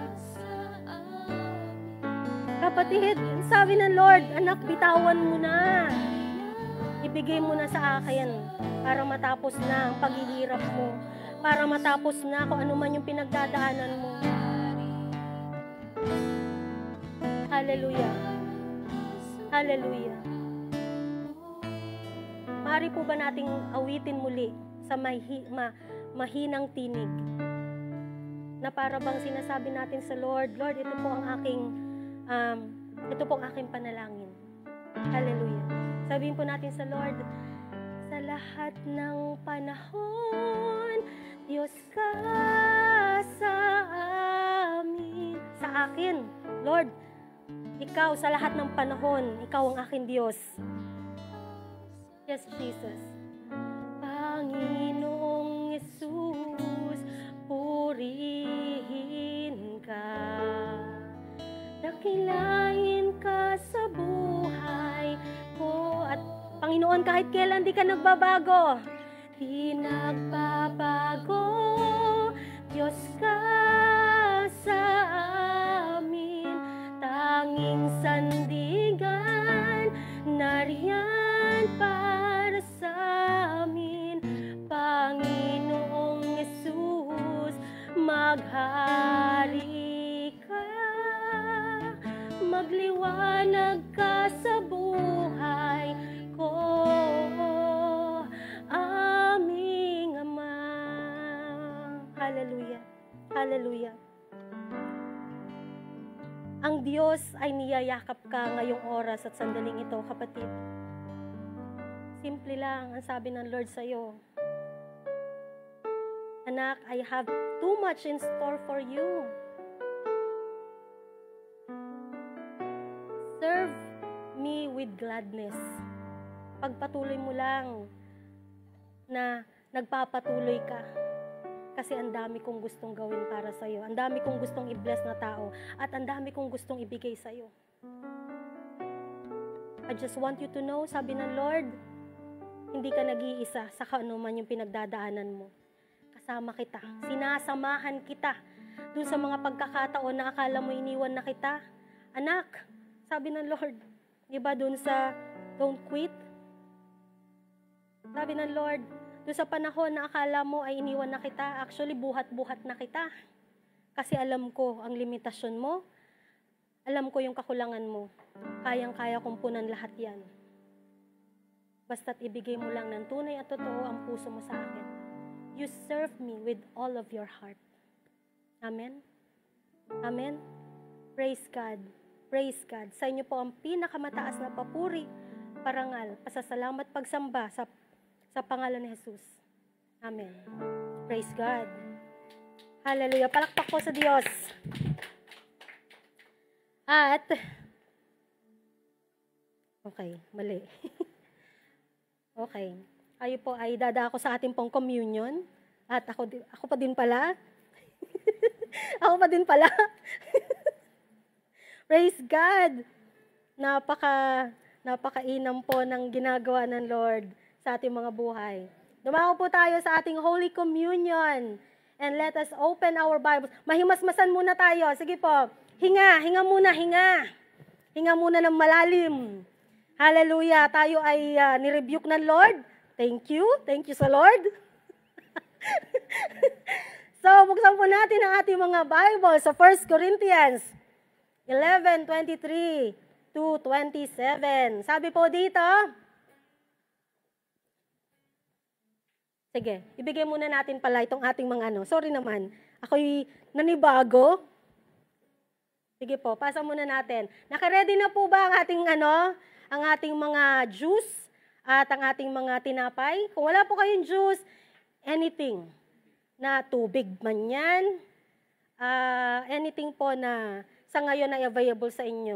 Kapatid, sabi ng Lord, anak, bitawan mo na. Ibigay mo na sa akin para matapos na ang paghihirap mo. Para matapos na kung ano man yung pinagdadaanan mo. Hallelujah. Hallelujah. Maaari po ba nating awitin muli sa mahi, ma, mahinang tinig? Na para bang sinasabi natin sa Lord, Lord, ito po ang aking, um, ito po ang aking panalangin. Hallelujah. Sabihin po natin sa Lord, sa lahat ng panahon, Diyos ka sa amin. Sa akin, Lord, ikaw sa lahat ng panahon, ikaw ang aking Diyos. Yes, Jesus. Panginoong Yesus, purihin ka. Dakilain ka sa buhay ko. At Panginoon, kahit kailan di ka nagbabago, di nagbabago, Diyos ka sa amin. Tanging sandigan, nariyan para sa amin. Panginoong Yesus, maghari ka, magliwanag ka sa buhay ko, aming Ama. Hallelujah. Hallelujah. Ang Diyos ay niyayakap ka ngayong oras at sandaling ito, kapatid. Simple lang ang sabi ng Lord sa iyo. Anak, I have too much in store for you. Serve me with gladness. Pagpatuloy mo lang na nagpapatuloy ka. Kasi ang dami kong gustong gawin para sa iyo. Ang dami kong gustong i-bless na tao. At ang dami kong gustong ibigay sa iyo. I just want you to know, sabi ng Lord, hindi ka nag-iisa sa kano man yung pinagdadaanan mo. Kasama kita. Sinasamahan kita. Dun sa mga pagkakataon na akala mo iniwan na kita. Anak, sabi ng Lord, di ba dun sa don't quit? Sabi ng Lord, doon sa panahon na akala mo ay iniwan na kita, actually buhat-buhat na kita. Kasi alam ko ang limitasyon mo, alam ko yung kakulangan mo, kayang-kaya kong punan lahat yan. Basta't ibigay mo lang ng tunay at totoo ang puso mo sa akin. You serve me with all of your heart. Amen? Amen? Praise God. Praise God. Sa inyo po ang pinakamataas na papuri, parangal, pasasalamat, pagsamba sa Sa pangalan ni Jesus. Amen. Praise God. Hallelujah. Palakpak po sa Diyos. At, okay, mali. Okay. Kayo po ay dadako sa ating pong communion. At ako, ako pa din pala. Ako pa din pala. Praise God. Napaka, napakainam po ng ginagawa ng Lord sa ating mga buhay. Dumako po tayo sa ating Holy Communion. And let us open our Bibles. Mahimasmasan muna tayo. Sige po. Hinga. Hinga muna. Hinga. Hinga muna ng malalim. Hallelujah. Tayo ay uh, nirebuke ng Lord. Thank you. Thank you sa Lord. So, buksan po natin ang ating mga Bible sa First Corinthians eleven twenty-three to twenty-seven. Sabi po dito, sige, ibigay muna natin pala itong ating mga ano. Sorry naman, ako'y nanibago. Sige po, pasa muna natin. Naka-ready na po ba ang ating ano, ang ating mga juice at ang ating mga tinapay? Kung wala po kayong juice, anything na tubig man yan, uh, anything po na sa ngayon ay available sa inyo.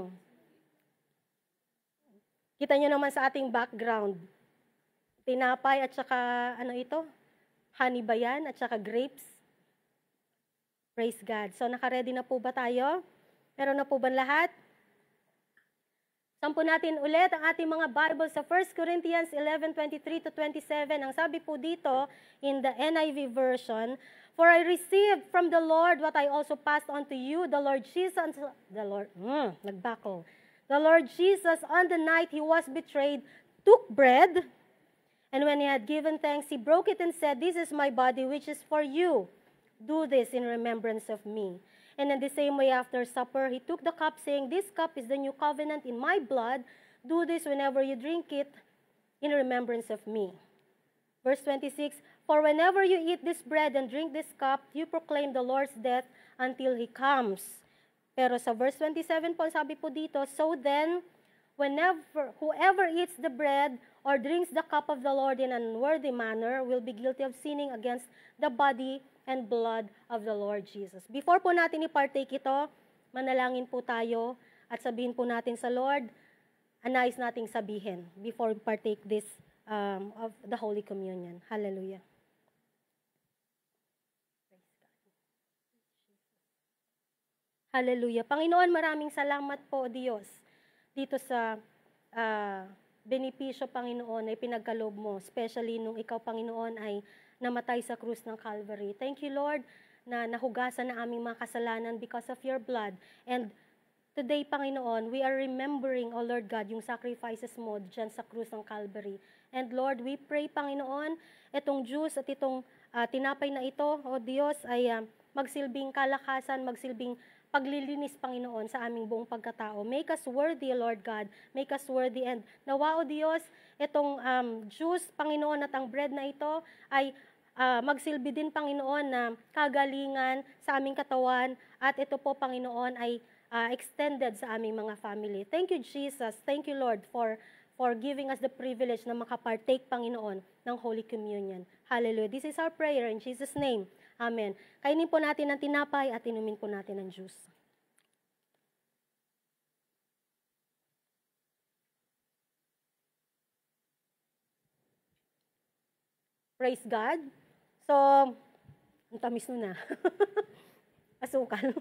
Kita nyo naman sa ating background. Tinapay at saka, ano ito? Honey ba yan? At saka grapes? Praise God. So, naka-ready na po ba tayo? Meron na po ba lahat? Sampo natin ulit ang ating mga Bible sa First Corinthians eleven twenty-three to twenty-seven. Ang sabi po dito, in the N I V version, "For I received from the Lord what I also passed on to you, the Lord Jesus," the Lord, mm, nagbako. "The Lord Jesus, on the night he was betrayed, took bread, and when he had given thanks, he broke it and said, 'This is my body, which is for you. Do this in remembrance of me.' And in the same way, after supper, he took the cup, saying, "This cup is the new covenant in my blood. Do this whenever you drink it in remembrance of me." Verse twenty-six, "For whenever you eat this bread and drink this cup, you proclaim the Lord's death until He comes." Pero sa verse twenty-seven po, sabi po dito, "So then, whenever, whoever eats the bread or drinks the cup of the Lord in an unworthy manner will be guilty of sinning against the body and blood of the Lord Jesus." Before po natin i-partake ito, manalangin po tayo at sabihin po natin sa Lord, anais nating sabihin before we partake this um, of the Holy Communion. Hallelujah. Hallelujah. Panginoon, maraming salamat po, Diyos, dito sa uh, benepisyo, Panginoon, ay pinagkaloob mo, especially nung ikaw, Panginoon, ay namatay sa krus ng Calvary. Thank you, Lord, na nahugasan na aming mga kasalanan because of your blood. And today, Panginoon, we are remembering, O Lord God, yung sacrifices mo dyan sa krus ng Calvary. And Lord, we pray, Panginoon, itong juice at itong uh, tinapay na ito, O Diyos, ay uh, magsilbing kalakasan, magsilbing paglilinis, Panginoon, sa aming buong pagkatao. Make us worthy, Lord God. Make us worthy. And nawa, O Diyos, itong um, juice, Panginoon, at ang bread na ito ay uh, magsilbi din, Panginoon, na kagalingan sa aming katawan. At ito po, Panginoon, ay uh, extended sa aming mga family. Thank you, Jesus. Thank you, Lord, for for giving us the privilege na makapartake, Panginoon, ng Holy Communion. Hallelujah. This is our prayer in Jesus' name. Amen. Kainin po natin ang tinapay at inumin po natin ang juice. Praise God. So, ang tamis nun na. Asukal.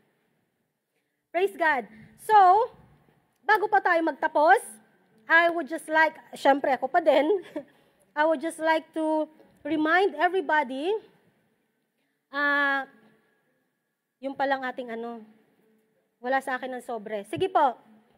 Praise God. So, bago pa tayo magtapos, I would just like, syempre ako pa din, I would just like to remind everybody, ah, uh, yung palang ating ano, wala sa akin ng sobre. Sige po.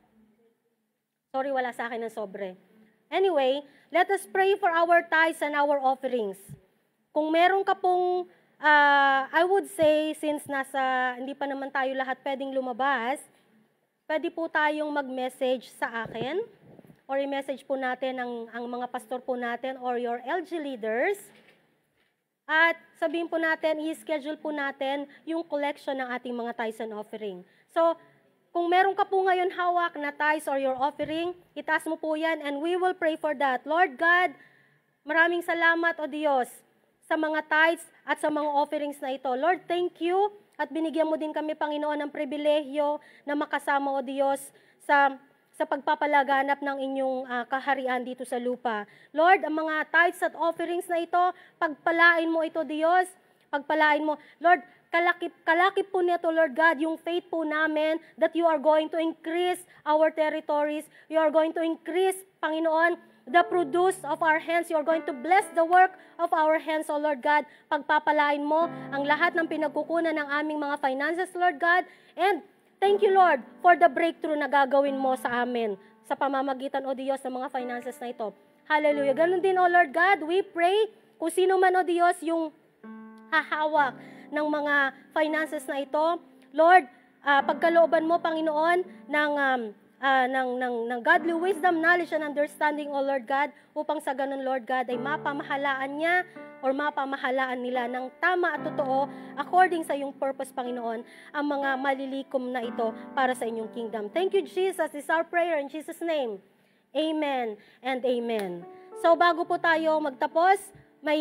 Sorry, wala sa akin ng sobre. Anyway, let us pray for our tithes and our offerings. Kung meron ka pong, uh, I would say, since nasa, hindi pa naman tayo lahat pwedeng lumabas, pwede po tayong mag-message sa akin, or i-message po natin ang, ang mga pastor po natin or your L G leaders. At sabihin po natin, i-schedule po natin yung collection ng ating mga tithes and offering. So, kung meron ka po ngayon hawak na tithes or your offering, itaas mo po yan and we will pray for that. Lord God, maraming salamat, O Diyos, sa mga tithes at sa mga offerings na ito. Lord, thank you at binigyan mo din kami, Panginoon, ng pribilehyo na makasama, O Diyos, sa sa pagpapalaganap ng inyong uh, kaharian dito sa lupa. Lord, ang mga tithes at offerings na ito, pagpalain mo ito, Diyos. Pagpalain mo. Lord, kalakip, kalakip po nito, Lord God, yung faith po namin that you are going to increase our territories. You are going to increase, Panginoon, the produce of our hands. You are going to bless the work of our hands, O Lord God. Pagpapalain mo ang lahat ng pinagkukunan ng aming mga finances, Lord God. And thank you, Lord, for the breakthrough na gagawin mo sa amin sa pamamagitan, O Diyos, ng mga finances na ito. Hallelujah. Ganun din, O Lord God, we pray kung sino man, O Diyos, yung hahawak ng mga finances na ito. Lord, uh, pagkalooban mo, Panginoon, ng, um, uh, ng, ng, ng godly wisdom, knowledge, and understanding, O Lord God, upang sa ganun, Lord God, ay mapamahalaan niya or mapamahalaan nila ng tama at totoo according sa iyong purpose, Panginoon, ang mga malilikom na ito para sa inyong kingdom. Thank you, Jesus. This is our prayer in Jesus' name. Amen and amen. So, bago po tayo magtapos, may,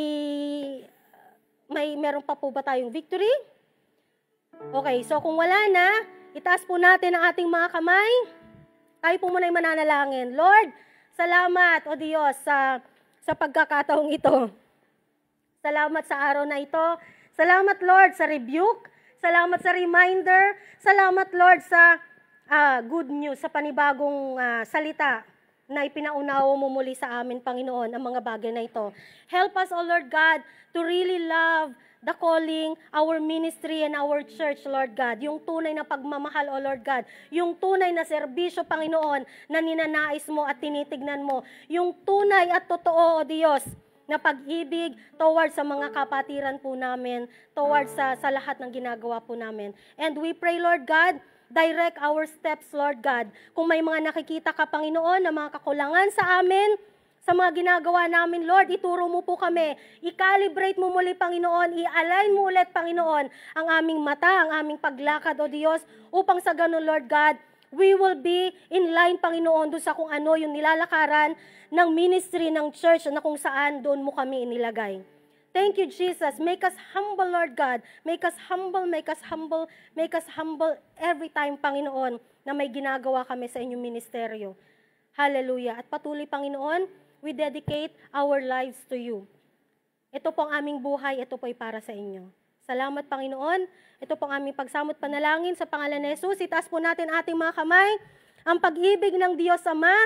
may meron pa po ba tayong victory? Okay, so kung wala na, itaas po natin ang ating mga kamay. Tayo po muna yung mananalangin. Lord, salamat, O Diyos, sa, sa pagkakataong ito. Salamat sa araw na ito. Salamat, Lord, sa rebuke. Salamat sa reminder. Salamat, Lord, sa uh, good news, sa panibagong uh, salita na ipinaunawa mo muli sa amin, Panginoon, ang mga bagay na ito. Help us, O Lord God, to really love the calling, our ministry, and our church, Lord God. Yung tunay na pagmamahal, O Lord God. Yung tunay na serbisyo, Panginoon, na ninanais mo at tinitignan mo. Yung tunay at totoo, O Diyos, na pag-ibig towards sa mga kapatiran po namin, towards sa, sa lahat ng ginagawa po namin. And we pray, Lord God, direct our steps, Lord God. Kung may mga nakikita ka, Panginoon, na mga kakulangan sa amin, sa mga ginagawa namin, Lord, ituro mo po kami. I-calibrate mo muli, Panginoon. I-align mo ulit, Panginoon, ang aming mata, ang aming paglakad, O Diyos, upang sa ganun, Lord God, we will be in line, Panginoon, doon sa kung ano yung nilalakaran ng ministry ng church na kung saan doon mo kami inilagay. Thank you, Jesus. Make us humble, Lord God. Make us humble, make us humble, make us humble every time, Panginoon, na may ginagawa kami sa inyong ministeryo. Hallelujah. At patuloy, Panginoon, we dedicate our lives to you. Ito po ang aming buhay, ito po ay para sa inyo. Salamat, Panginoon. Ito po ang aming pagsamot panalangin sa pangalan ni Jesus. Itaas po natin ating mga kamay. Ang pag-ibig ng Diyos Ama,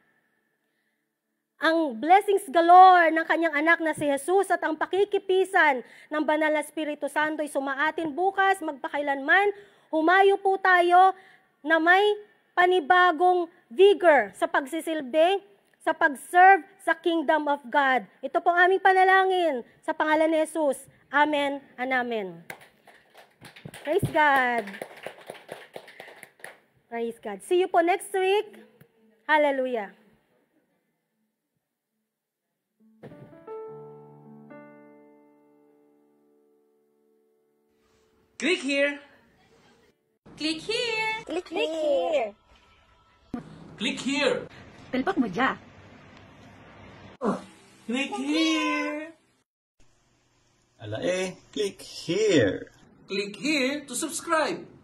ang blessings galore ng kanyang anak na si Jesus at ang pakikipisan ng banal na Espiritu Santo ay sumaatin bukas, magpakailanman. Humayo po tayo na may panibagong vigor sa pagsisilbi, sa pag-serve sa kingdom of God. Ito po ang aming panalangin sa pangalan ni Jesus. Amen and amen. Praise God. Praise God. See you po next week. Hallelujah. Click here. Click here! Click here. Click here. Palpak mo dyan. Click here. Ala eh, click here. Click here to subscribe.